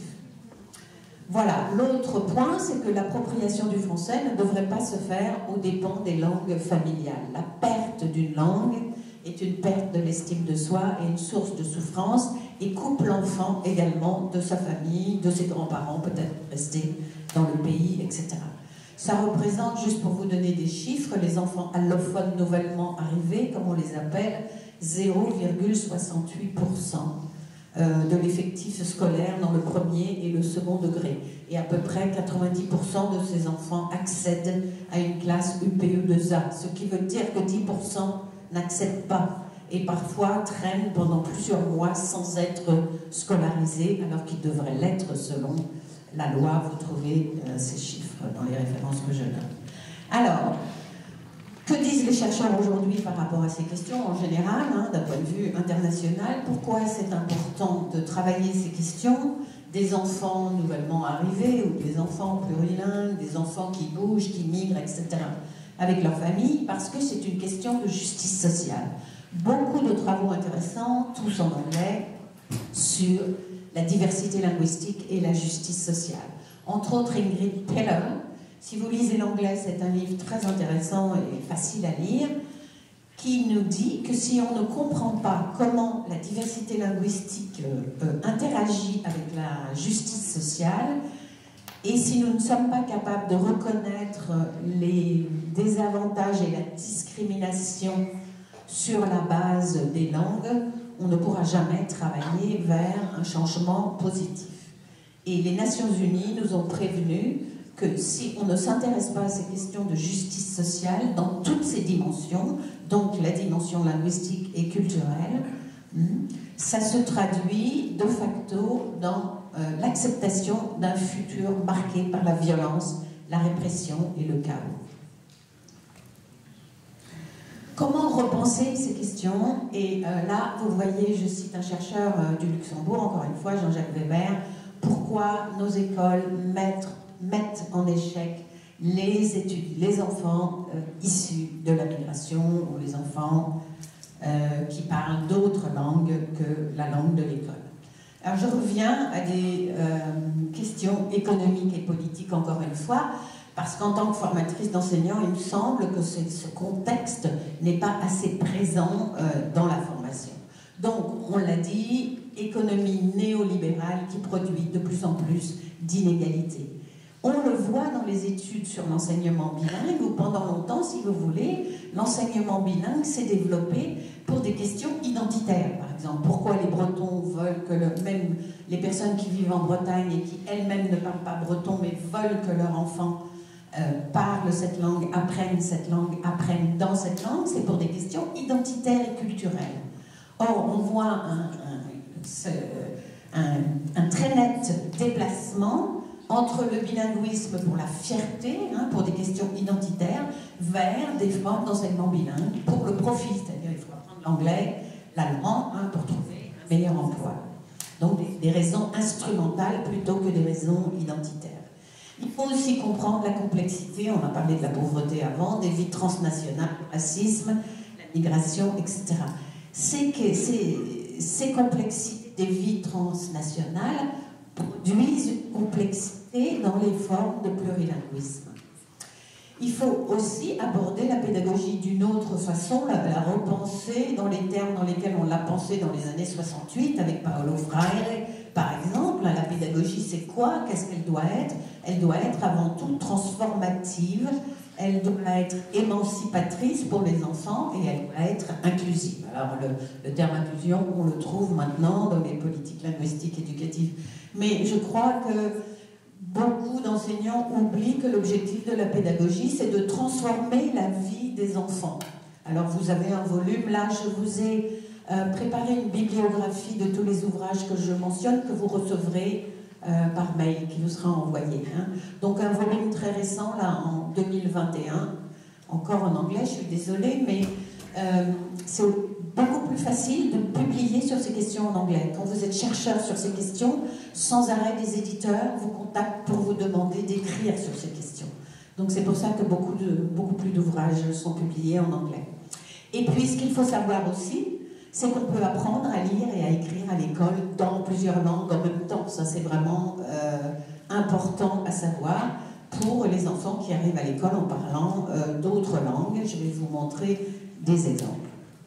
Voilà, l'autre point, c'est que l'appropriation du français ne devrait pas se faire aux dépens des langues familiales. La perte d'une langue est une perte de l'estime de soi et une source de souffrance, et coupe l'enfant également de sa famille, de ses grands-parents, peut-être restés dans le pays, et cetera. Ça représente, juste pour vous donner des chiffres, les enfants allophones nouvellement arrivés, comme on les appelle, zéro virgule soixante-huit pour cent de l'effectif scolaire dans le premier et le second degré. Et à peu près quatre-vingt-dix pour cent de ces enfants accèdent à une classe U P E deux A, ce qui veut dire que dix pour cent n'acceptent pas et parfois traînent pendant plusieurs mois sans être scolarisés, alors qu'ils devraient l'être selon la loi. Vous trouvez euh, ces chiffres dans les références que je donne. Alors, que disent les chercheurs aujourd'hui par rapport à ces questions en général, hein, d'un point de vue international? Pourquoi c'est important de travailler ces questions des enfants nouvellement arrivés ou des enfants plurilingues, des enfants qui bougent, qui migrent, et cetera avec leur famille? Parce que c'est une question de justice sociale. Beaucoup de travaux intéressants, tous en anglais, sur la diversité linguistique et la justice sociale. Entre autres, Ingrid Peller. Si vous lisez l'anglais, c'est un livre très intéressant et facile à lire, qui nous dit que si on ne comprend pas comment la diversité linguistique euh, interagit avec la justice sociale, et si nous ne sommes pas capables de reconnaître les désavantages et la discrimination sur la base des langues, on ne pourra jamais travailler vers un changement positif. Et les Nations Unies nous ont prévenus que si on ne s'intéresse pas à ces questions de justice sociale dans toutes ses dimensions, donc la dimension linguistique et culturelle, ça se traduit de facto dans euh, l'acceptation d'un futur marqué par la violence, la répression et le chaos. Comment repenser ces questions? Et euh, là, vous voyez, je cite un chercheur euh, du Luxembourg, encore une fois, Jean-Jacques Weber, pourquoi nos écoles mettent, mettent en échec les études, les enfants euh, issus de la migration ou les enfants euh, qui parlent d'autres langues que la langue de l'école. Alors je reviens à des euh, questions économiques et politiques encore une fois, parce qu'en tant que formatrice d'enseignants, il me semble que ce, ce contexte n'est pas assez présent euh, dans la formation. Donc, on l'a dit, économie néolibérale qui produit de plus en plus d'inégalités. On le voit dans les études sur l'enseignement bilingue, où pendant longtemps, si vous voulez, l'enseignement bilingue s'est développé pour des questions identitaires. Par exemple, pourquoi les Bretons veulent que le, même les personnes qui vivent en Bretagne et qui elles-mêmes ne parlent pas breton, mais veulent que leur enfant euh, parle cette langue, apprenne cette langue, apprenne dans cette langue, c'est pour des questions identitaires et culturelles. Or, on voit un, un, ce, un, un très net déplacement entre le bilinguisme pour la fierté, hein, pour des questions identitaires, vers des formes d'enseignement bilingue pour le profit, c'est-à-dire il faut apprendre l'anglais, l'allemand, hein, pour trouver un meilleur emploi. Donc des, des raisons instrumentales plutôt que des raisons identitaires. Il faut aussi comprendre la complexité, on a parlé de la pauvreté avant, des vies transnationales, le racisme, la migration, et cetera. C'est que ces, ces complexités des vies transnationales produisent une complexité dans les formes de plurilinguisme. Il faut aussi aborder la pédagogie d'une autre façon, la, la repenser dans les termes dans lesquels on l'a pensée dans les années soixante-huit avec Paolo Freire, par exemple. La pédagogie, c'est quoi? Qu'est-ce qu'elle doit être? Elle doit être avant tout transformative, elle doit être émancipatrice pour les enfants et elle doit être inclusive. Alors le, le terme inclusion, on le trouve maintenant dans les politiques linguistiques éducatives. Mais je crois que beaucoup d'enseignants oublient que l'objectif de la pédagogie, c'est de transformer la vie des enfants. Alors vous avez un volume, là je vous ai euh, préparé une bibliographie de tous les ouvrages que je mentionne, que vous recevrez euh, par mail, qui vous sera envoyé. Hein. Donc un volume très récent, là en deux mille vingt et un, encore en anglais, je suis désolée, mais euh, c'est beaucoup plus facile de publier sur ces questions en anglais. Quand vous êtes chercheur sur ces questions, sans arrêt, des éditeurs vous contactent pour vous demander d'écrire sur ces questions. Donc c'est pour ça que beaucoup, de, beaucoup plus d'ouvrages sont publiés en anglais. Et puis ce qu'il faut savoir aussi, c'est qu'on peut apprendre à lire et à écrire à l'école dans plusieurs langues en même temps. Ça c'est vraiment euh, important à savoir pour les enfants qui arrivent à l'école en parlant euh, d'autres langues. Je vais vous montrer des exemples.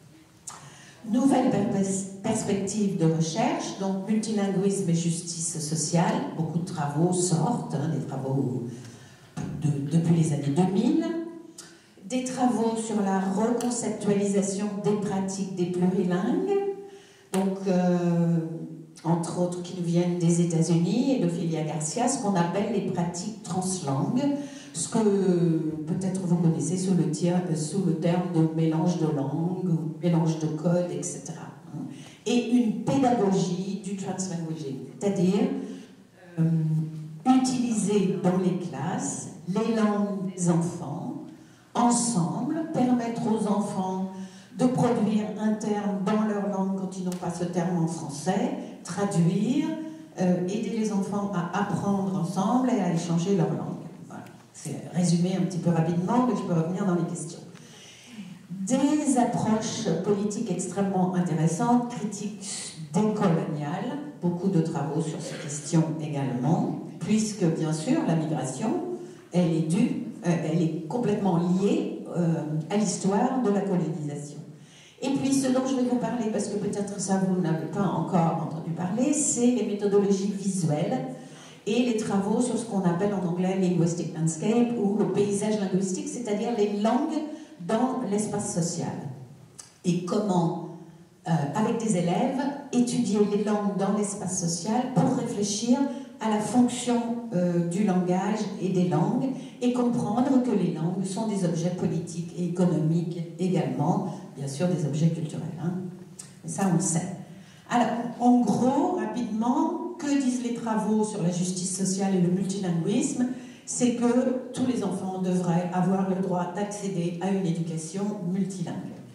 Nouvelle perspective de recherche, donc multilinguisme et justice sociale. Beaucoup de travaux sortent, hein, des travaux de, depuis les années deux mille. Des travaux sur la reconceptualisation des pratiques des plurilingues, donc euh, entre autres qui nous viennent des États-Unis et d'Ophélia Garcia, ce qu'on appelle les pratiques translangues, ce que peut-être vous connaissez sous le, sous le terme de mélange de langues, ou mélange de codes, et cetera. Et une pédagogie du translanguaging, c'est-à-dire euh, utiliser dans les classes les langues des enfants, ensemble, permettre aux enfants de produire un terme dans leur langue quand ils n'ont pas ce terme en français, traduire, euh, aider les enfants à apprendre ensemble et à échanger leur langue. Voilà. C'est résumé un petit peu rapidement, mais je peux revenir dans les questions. Des approches politiques extrêmement intéressantes, critiques décoloniales, beaucoup de travaux sur ces questions également, puisque bien sûr la migration, elle est due, euh, elle est complètement liée euh, à l'histoire de la colonisation. Et puis ce dont je vais vous parler, parce que peut-être ça vous n'avez pas encore entendu parler, c'est les méthodologies visuelles et les travaux sur ce qu'on appelle en anglais linguistic landscape ou le paysage linguistique, c'est-à-dire les langues dans l'espace social. Et comment, euh, avec des élèves, étudier les langues dans l'espace social pour réfléchir à la fonction euh, du langage et des langues et comprendre que les langues sont des objets politiques et économiques également, bien sûr des objets culturels. Hein. Et ça, on le sait. Alors, en gros, rapidement, que disent les travaux sur la justice sociale et le multilinguisme? C'est que tous les enfants devraient avoir le droit d'accéder à une éducation multilingue.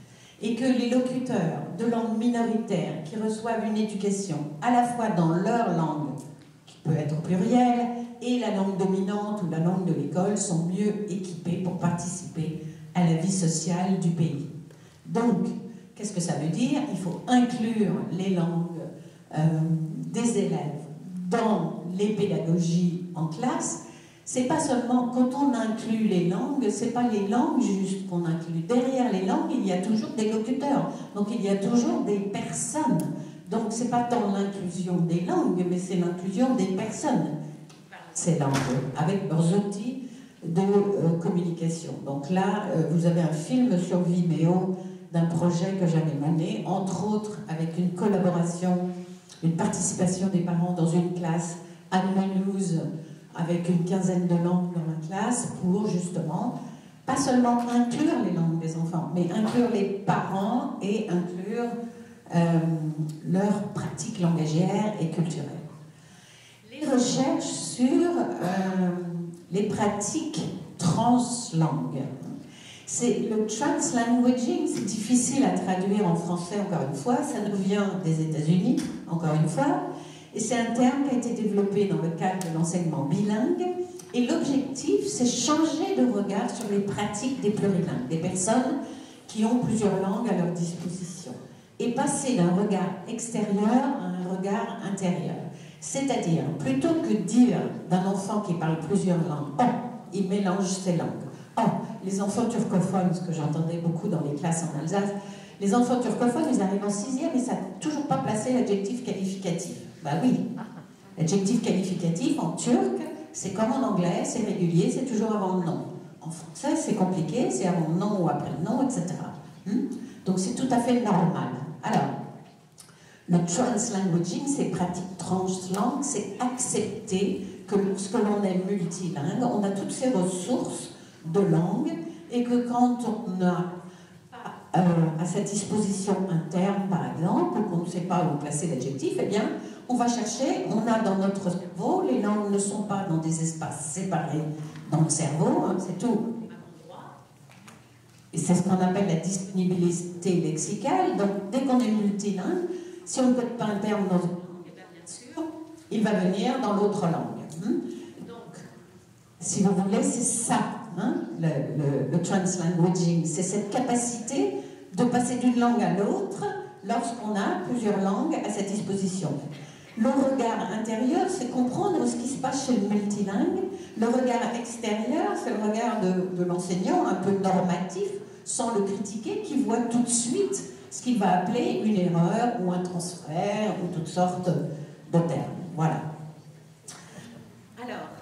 Et que les locuteurs de langues minoritaires qui reçoivent une éducation à la fois dans leur langue, qui peut être plurielle, et la langue dominante ou la langue de l'école sont mieux équipés pour participer à la vie sociale du pays. Donc, qu'est-ce que ça veut dire? Il faut inclure les langues euh, des élèves dans les pédagogies en classe. C'est pas seulement, quand on inclut les langues, c'est pas les langues juste qu'on inclut. Derrière les langues, il y a toujours des locuteurs. Donc il y a toujours des personnes. Donc c'est pas tant l'inclusion des langues, mais c'est l'inclusion des personnes qui parlent ces langues, avec leurs outils de euh, communication. Donc là, euh, vous avez un film sur Vimeo d'un projet que j'avais mené, entre autres avec une collaboration, une participation des parents dans une classe à Mulhouse, avec une quinzaine de langues dans la classe, pour justement, pas seulement inclure les langues des enfants, mais inclure les parents et inclure euh, leurs pratiques langagières et culturelles. Les des recherches sur euh, les pratiques translangues. C'est le translanguaging, c'est difficile à traduire en français encore une fois, ça nous vient des États-Unis encore une fois, et c'est un terme qui a été développé dans le cadre de l'enseignement bilingue, et l'objectif c'est changer de regard sur les pratiques des plurilingues, des personnes qui ont plusieurs langues à leur disposition, et passer d'un regard extérieur à un regard intérieur. C'est-à-dire, plutôt que dire d'un enfant qui parle plusieurs langues, oh, il mélange ses langues. Oh, les enfants turcophones, ce que j'entendais beaucoup dans les classes en Alsace, les enfants turcophones, ils arrivent en sixième et ça n'a toujours pas placé l'adjectif qualificatif. Bah oui, l'adjectif qualificatif en turc, c'est comme en anglais, c'est régulier, c'est toujours avant le nom. En français, c'est compliqué, c'est avant le nom ou après le nom, et cetera. Hmm? Donc c'est tout à fait normal. Alors, le translanguaging, ces pratiques translangues, c'est accepter que lorsque l'on est multilingue, on a toutes ces ressources de langue et que quand on a euh, à sa disposition un terme, par exemple, ou qu'on ne sait pas où placer l'adjectif, eh bien, on va chercher, on a dans notre cerveau, les langues ne sont pas dans des espaces séparés dans le cerveau, hein, c'est tout. Et c'est ce qu'on appelle la disponibilité lexicale. Donc, dès qu'on est multilingue, si on ne code pas un terme dans une langue, bien sûr, il va venir dans l'autre langue. Hein? Donc, si vous voulez, c'est ça, hein, le, le, le translanguaging. C'est cette capacité de passer d'une langue à l'autre lorsqu'on a plusieurs langues à sa disposition. Le regard intérieur, c'est comprendre ce qui se passe chez le multilingue. Le regard extérieur, c'est le regard de, de l'enseignant, un peu normatif, sans le critiquer, qui voit tout de suite ce qu'il va appeler une erreur ou un transfert ou toutes sortes de termes. Voilà. Alors,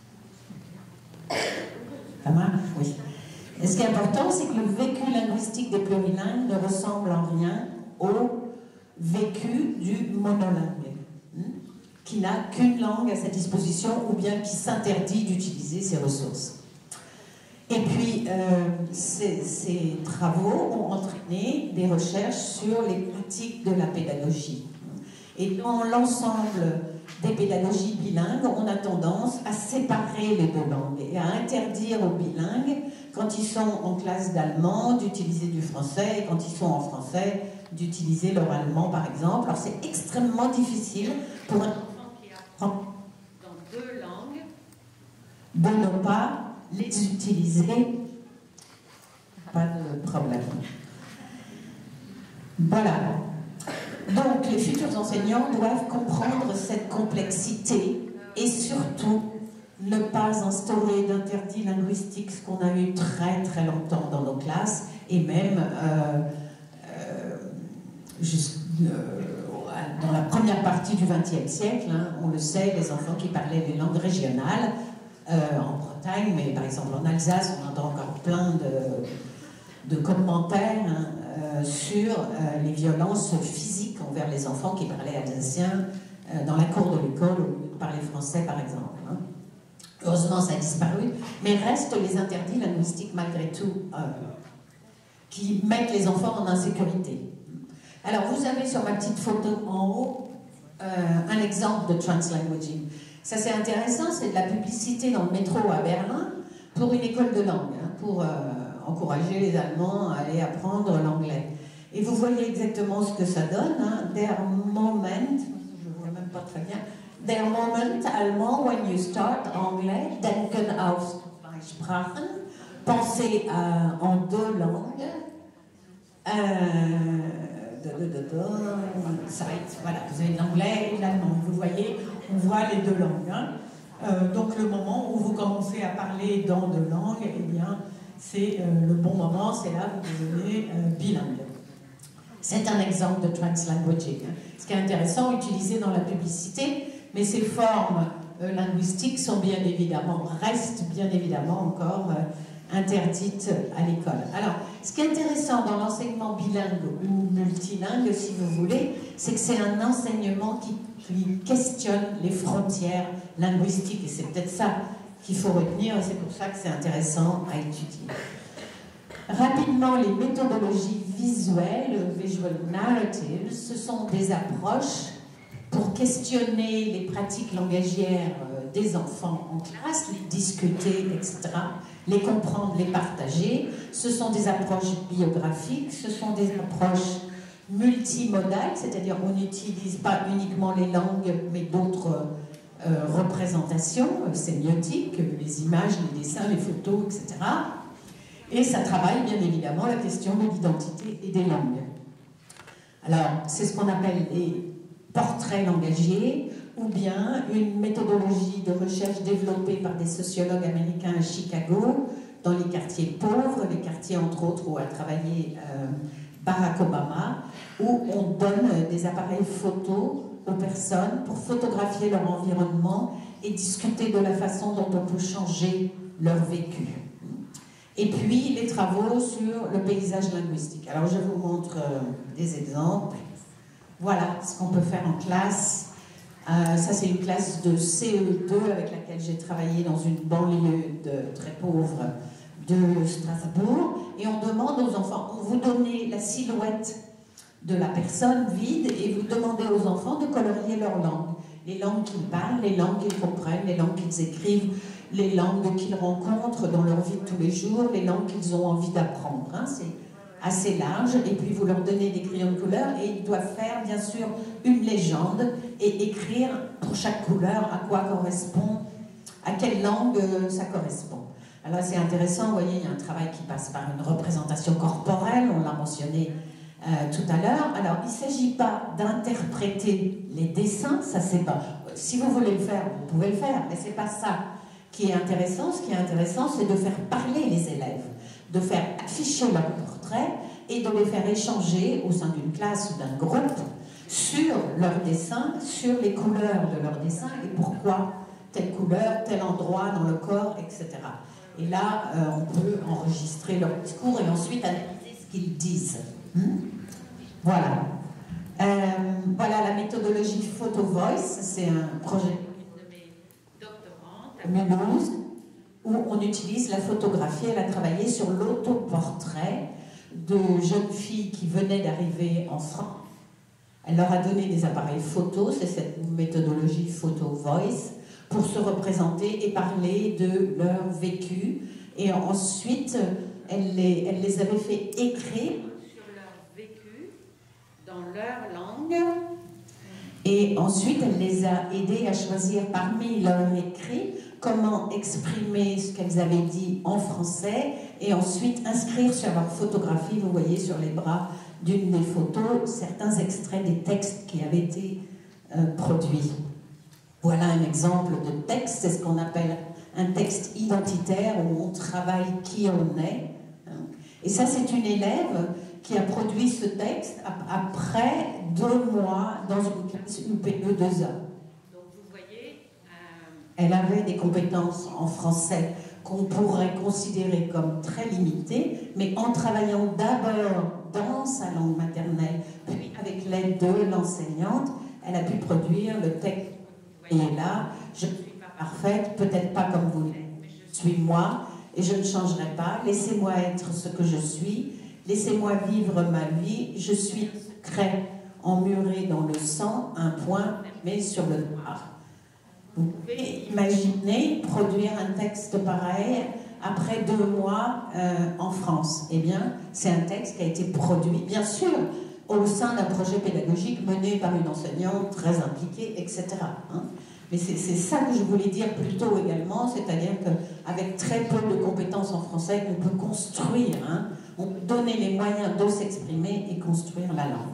ça marche? Oui. Et ce qui est important, c'est que le vécu linguistique des plurilingues ne ressemble en rien au vécu du monolingue, hein, qui n'a qu'une langue à sa disposition ou bien qui s'interdit d'utiliser ses ressources. Et puis, euh, ces, ces travaux ont entraîné des recherches sur les pratiques de la pédagogie. Et dans l'ensemble des pédagogies bilingues, on a tendance à séparer les deux langues et à interdire aux bilingues, quand ils sont en classe d'allemand, d'utiliser du français, et quand ils sont en français, d'utiliser leur allemand, par exemple. Alors, c'est extrêmement difficile pour un enfant qui apprend dans deux langues de ne pas les utiliser. Pas de problème. Voilà. Donc, les futurs enseignants doivent comprendre cette complexité et surtout ne pas instaurer d'interdit linguistique, ce qu'on a eu très très longtemps dans nos classes, et même euh, euh, juste, euh, dans la première partie du vingtième siècle, hein, on le sait, les enfants qui parlaient les langues régionales, euh, en Bretagne, mais par exemple en Alsace, on entend encore plein de, de commentaires hein, euh, sur euh, les violences physiques envers les enfants qui parlaient alsacien euh, dans la cour de l'école ou parlaient français par exemple. Hein. Heureusement, ça a disparu, mais restent les interdits linguistiques malgré tout, euh, qui mettent les enfants en insécurité. Alors, vous avez sur ma petite photo en haut euh, un exemple de translanguaging. Ça, c'est intéressant, c'est de la publicité dans le métro à Berlin pour une école de langue, hein, pour euh, encourager les Allemands à aller apprendre l'anglais. Et vous voyez exactement ce que ça donne, hein, der Moment, je ne vois même pas très bien, der Moment allemand, when you start anglais, denken auf zwei Sprachen, pensez à, en deux langues, euh, de, de, de, de, voilà, vous avez l'anglais et l'allemand, vous voyez, on voit les deux langues. Hein. Euh, donc le moment où vous commencez à parler dans deux langues, eh bien, c'est euh, le bon moment, c'est là que vous devenez euh, bilingue. C'est un exemple de translanguaging. Hein. Ce qui est intéressant, utilisé dans la publicité, mais ces formes euh, linguistiques sont bien évidemment, restent bien évidemment encore euh, interdites à l'école. Alors, ce qui est intéressant dans l'enseignement bilingue ou multilingue, si vous voulez, c'est que c'est un enseignement qui, qui questionne les frontières linguistiques, et c'est peut-être ça qu'il faut retenir, et c'est pour ça que c'est intéressant à étudier. Rapidement, les méthodologies visuelles, visual narratives, ce sont des approches pour pour questionner les pratiques langagières des enfants en classe, les discuter, et cetera, les comprendre, les partager. Ce sont des approches biographiques, ce sont des approches multimodales, c'est-à-dire on n'utilise pas uniquement les langues, mais d'autres euh, représentations sémiotiques, les images, les dessins, les photos, et cetera. Et ça travaille bien évidemment la question de l'identité et des langues. Alors, c'est ce qu'on appelle les portraits langagiers, ou bien une méthodologie de recherche développée par des sociologues américains à Chicago, dans les quartiers pauvres, les quartiers entre autres où a travaillé euh, Barack Obama, où on donne des appareils photo aux personnes pour photographier leur environnement et discuter de la façon dont on peut changer leur vécu. Et puis les travaux sur le paysage linguistique. Alors je vous montre euh, des exemples. Voilà ce qu'on peut faire en classe. Euh, ça c'est une classe de C E deux avec laquelle j'ai travaillé dans une banlieue de, très pauvre de Strasbourg. Et on demande aux enfants, on vous donnez la silhouette de la personne vide et vous demandez aux enfants de colorier leur langue. Les langues qu'ils parlent, les langues qu'ils comprennent, les langues qu'ils écrivent, les langues qu'ils rencontrent dans leur vie de tous les jours, les langues qu'ils ont envie d'apprendre. Hein, c'est assez large. Et puis vous leur donnez des crayons de couleur et ils doivent faire bien sûr une légende et écrire pour chaque couleur à quoi correspond, à quelle langue ça correspond. Alors c'est intéressant, vous voyez, il y a un travail qui passe par une représentation corporelle, on l'a mentionné euh, tout à l'heure. Alors il ne s'agit pas d'interpréter les dessins, ça c'est pas... Si vous voulez le faire, vous pouvez le faire, mais c'est pas ça qui est intéressant. Ce qui est intéressant, c'est de faire parler les élèves, de faire afficher leurs portraits et de les faire échanger au sein d'une classe ou d'un groupe sur leurs dessins, sur les couleurs de leurs dessins et pourquoi telle couleur, tel endroit dans le corps, et cetera. Et là, euh, on peut enregistrer leur discours et ensuite analyser ce qu'ils disent. Hmm? Voilà. Euh, voilà la méthodologie Photo Voice. C'est un projet de mes doctorantes à Mulhouse où on utilise la photographie. Elle a travaillé sur l'autoportrait de jeunes filles qui venaient d'arriver en France. Elle leur a donné des appareils photo, c'est cette méthodologie Photo Voice, pour se représenter et parler de leur vécu. Et ensuite, elle les, elle les avait fait écrire sur leur vécu, dans leur langue. Et ensuite, elle les a aidés à choisir parmi leurs écrits comment exprimer ce qu'elles avaient dit en français et ensuite inscrire sur leur photographie, vous voyez sur les bras d'une des photos, certains extraits des textes qui avaient été euh, produits. Voilà un exemple de texte, c'est ce qu'on appelle un texte identitaire où on travaille qui on est. Et ça, c'est une élève qui a produit ce texte après deux mois dans une classe U P E deux A. Donc vous voyez, euh, elle avait des compétences en français qu'on pourrait considérer comme très limitées, mais en travaillant d'abord dans sa langue maternelle, puis avec l'aide de l'enseignante, elle a pu produire le texte. Et là, je ne suis pas parfaite, peut-être pas comme vous l'êtes, mais je suis moi et je ne changerai pas. Laissez-moi être ce que je suis, laissez-moi vivre ma vie. Je suis secret emmuré dans le sang, un point, mais sur le noir. Vous pouvez imaginer produire un texte pareil après deux mois euh, en France. Eh bien, c'est un texte qui a été produit, bien sûr, au sein d'un projet pédagogique mené par une enseignante très impliquée, et cetera. Hein. Mais c'est ça que je voulais dire plus tôt également, c'est-à-dire qu'avec très peu de compétences en français, on peut construire, hein, on peut donner les moyens de s'exprimer et construire la langue.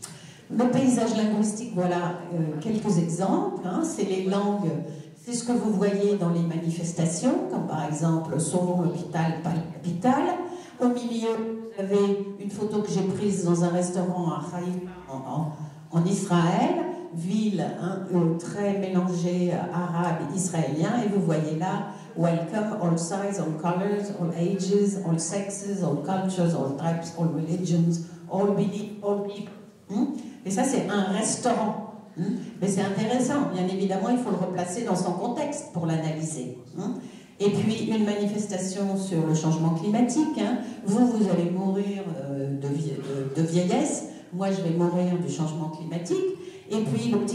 Le paysage linguistique, voilà euh, quelques exemples, hein, c'est les langues, c'est ce que vous voyez dans les manifestations, comme par exemple « Sauvons l'hôpital, pas la capitale ». Au milieu, vous avez une photo que j'ai prise dans un restaurant à Haïfa, en, en, en Israël, ville hein, très mélangée arabe et israélien, et vous voyez là « Welcome, all sizes, all colors, all ages, all sexes, all cultures, all types, all religions, all beliefs, all people hmm? ». Et ça, c'est un restaurant. Hmm? Mais c'est intéressant. Bien évidemment, il faut le replacer dans son contexte pour l'analyser. Hmm? Et puis, une manifestation sur le changement climatique. Hein. Vous, vous allez mourir euh, de, vie, de, de vieillesse. Moi, je vais mourir du changement climatique. Et puis, le petit canard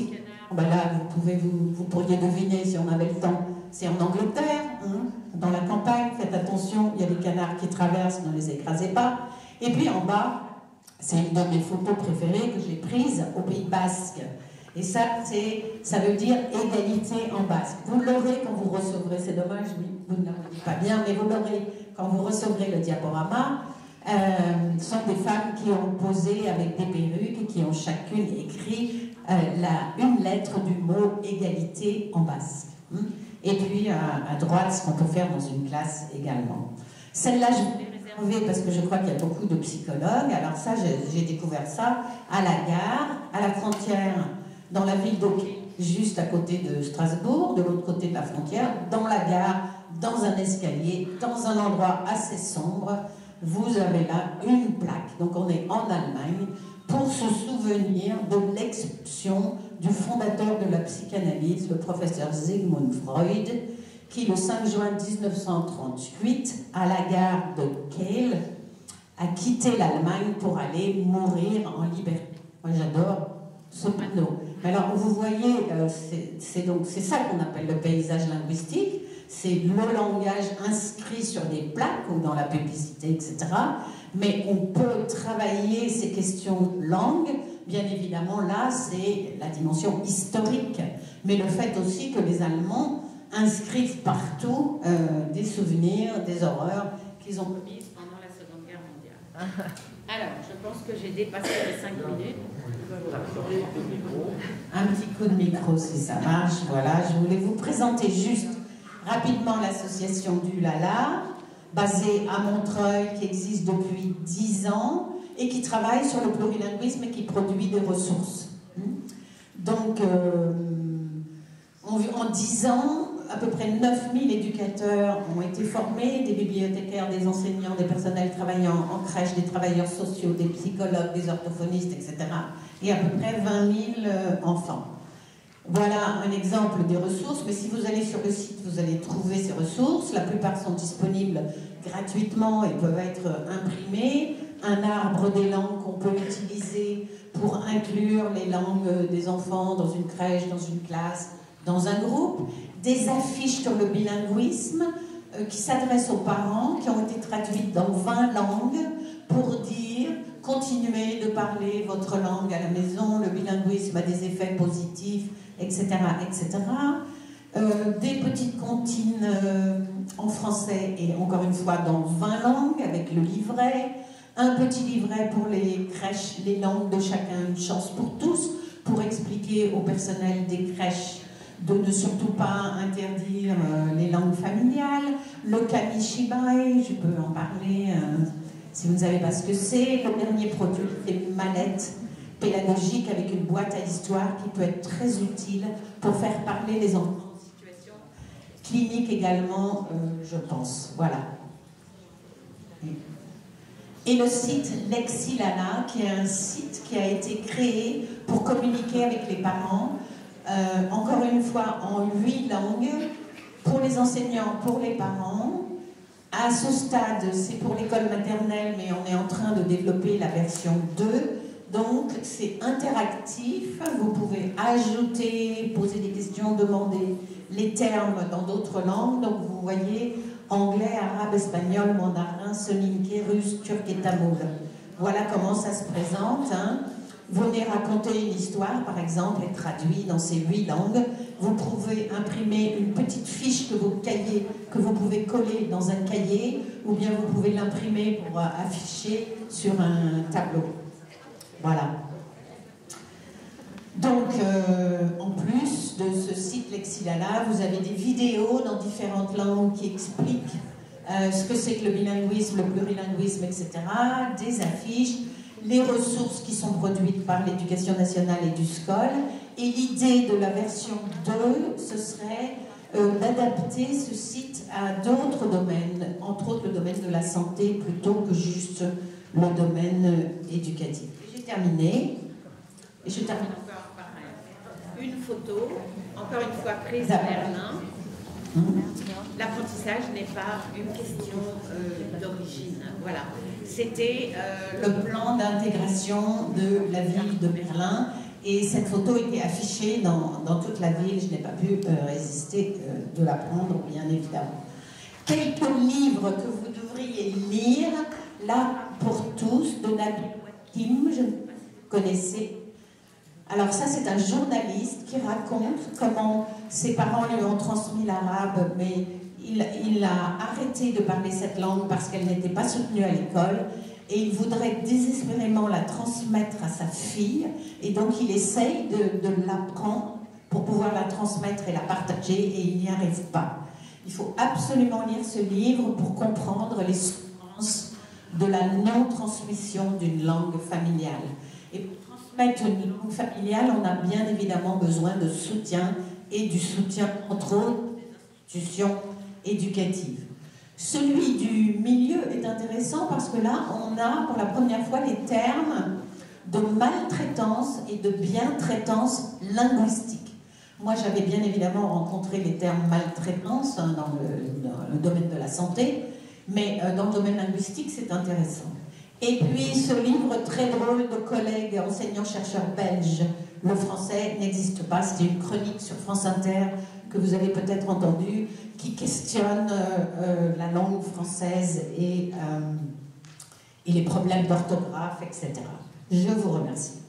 ben là, vous, pouvez, vous, vous pourriez deviner si on avait le temps, c'est en Angleterre, hein, dans la campagne, faites attention, il y a des canards qui traversent, ne les écrasez pas. Et puis en bas, c'est une de mes photos préférées que j'ai prise au Pays Basque. Et ça, ça veut dire égalité en basque. Vous l'aurez quand vous recevrez, c'est dommage, oui, vous ne l'avez pas bien, mais vous l'aurez quand vous recevrez le diaporama. Euh, ce sont des femmes qui ont posé avec des perruques et qui ont chacune écrit euh, la, une lettre du mot égalité en basque. Hein. Et puis à, à droite, ce qu'on peut faire dans une classe également. Celle-là, je vous l'ai réservée parce que je crois qu'il y a beaucoup de psychologues. Alors ça, j'ai découvert ça à la gare, à la frontière, dans la ville d'Auquay, juste à côté de Strasbourg, de l'autre côté de la frontière, dans la gare, dans un escalier, dans un endroit assez sombre, vous avez là une plaque. Donc on est en Allemagne pour se souvenir de l'expulsion du fondateur de la psychanalyse, le professeur Sigmund Freud, qui le cinq juin mille neuf cent trente-huit, à la gare de Kehl, a quitté l'Allemagne pour aller mourir en liberté. Moi j'adore ce panneau. Alors vous voyez, euh, c'est donc c'est ça qu'on appelle le paysage linguistique, c'est le langage inscrit sur des plaques ou dans la publicité, et cetera. Mais on peut travailler ces questions langue, bien évidemment là c'est la dimension historique, mais le fait aussi que les Allemands inscrivent partout euh, des souvenirs, des horreurs qu'ils ont commises pendant la Seconde Guerre mondiale. Alors, je pense que j'ai dépassé les cinq minutes. Un petit coup de micro si ça marche. Voilà, je voulais vous présenter juste rapidement l'association du Lala, basée à Montreuil, qui existe depuis dix ans et qui travaille sur le plurilinguisme et qui produit des ressources. Donc, euh, en dix ans, à peu près neuf mille éducateurs ont été formés, des bibliothécaires, des enseignants, des personnels travaillant en crèche, des travailleurs sociaux, des psychologues, des orthophonistes, et cetera. Et à peu près vingt mille enfants. Voilà un exemple des ressources, mais si vous allez sur le site, vous allez trouver ces ressources. La plupart sont disponibles gratuitement et peuvent être imprimées. Un arbre des langues qu'on peut utiliser pour inclure les langues des enfants dans une crèche, dans une classe, dans un groupe. Des affiches sur le bilinguisme euh, qui s'adressent aux parents, qui ont été traduites dans vingt langues pour dire continuez de parler votre langue à la maison, le bilinguisme a des effets positifs, et cetera, et cetera. Euh, des petites comptines euh, en français et encore une fois dans vingt langues avec le livret, un petit livret pour les crèches, les langues de chacun, une chance pour tous, pour expliquer au personnel des crèches de ne surtout pas interdire euh, les langues familiales, le kamishibai, je peux en parler euh, si vous ne savez pas ce que c'est. Le dernier produit, c'est une mallette pédagogique avec une boîte à histoire qui peut être très utile pour faire parler les enfants en situation clinique également, euh, je pense. Voilà. Et le site Lexilana, qui est un site qui a été créé pour communiquer avec les parents, Euh, encore une fois en huit langues, pour les enseignants, pour les parents. À ce stade, c'est pour l'école maternelle, mais on est en train de développer la version deux. Donc, c'est interactif. Vous pouvez ajouter, poser des questions, demander les termes dans d'autres langues. Donc, vous voyez anglais, arabe, espagnol, mandarin, soninké, russe, turc et tamoul. Voilà comment ça se présente. Hein. Vous venez raconter une histoire, par exemple, et traduit dans ces huit langues. Vous pouvez imprimer une petite fiche que vous, cahier, que vous pouvez coller dans un cahier, ou bien vous pouvez l'imprimer pour afficher sur un tableau. Voilà. Donc, euh, en plus de ce site Lexilana, vous avez des vidéos dans différentes langues qui expliquent euh, ce que c'est que le bilinguisme, le plurilinguisme, et cetera, des affiches, les ressources qui sont produites par l'Éducation nationale et du S C O L. Et l'idée de la version deux, ce serait euh, d'adapter ce site à d'autres domaines, entre autres le domaine de la santé, plutôt que juste le domaine euh, éducatif. J'ai terminé. Et je termine encore par une photo, encore une fois prise à Berlin. L'apprentissage n'est pas une question euh, d'origine. Voilà. C'était euh, le plan d'intégration de la ville de Berlin Et cette photo était affichée dans, dans toute la ville. Je n'ai pas pu euh, résister euh, de la prendre, bien évidemment. Quelques livres que vous devriez lire, là pour tous, de Nabil Wakim, je ne connaissais. Alors ça, c'est un journaliste qui raconte comment ses parents lui ont transmis l'arabe, mais il, il a arrêté de parler cette langue parce qu'elle n'était pas soutenue à l'école, et il voudrait désespérément la transmettre à sa fille, et donc il essaye de, de l'apprendre pour pouvoir la transmettre et la partager, et il n'y arrive pas. Il faut absolument lire ce livre pour comprendre les souffrances de la non-transmission d'une langue familiale. Et pour transmettre une langue familiale, on a bien évidemment besoin de soutien, et du soutien, entre autres, des institutions éducatives. Celui du milieu est intéressant parce que là, on a pour la première fois les termes de maltraitance et de bientraitance linguistique. Moi, j'avais bien évidemment rencontré les termes maltraitance hein, dans, le, dans le domaine de la santé, mais euh, dans le domaine linguistique, c'est intéressant. Et puis, ce livre très drôle de collègues enseignants-chercheurs belges, Le français n'existe pas, c'était une chronique sur France Inter que vous avez peut-être entendue, qui questionne euh, euh, la langue française et, euh, et les problèmes d'orthographe, et cetera. Je vous remercie.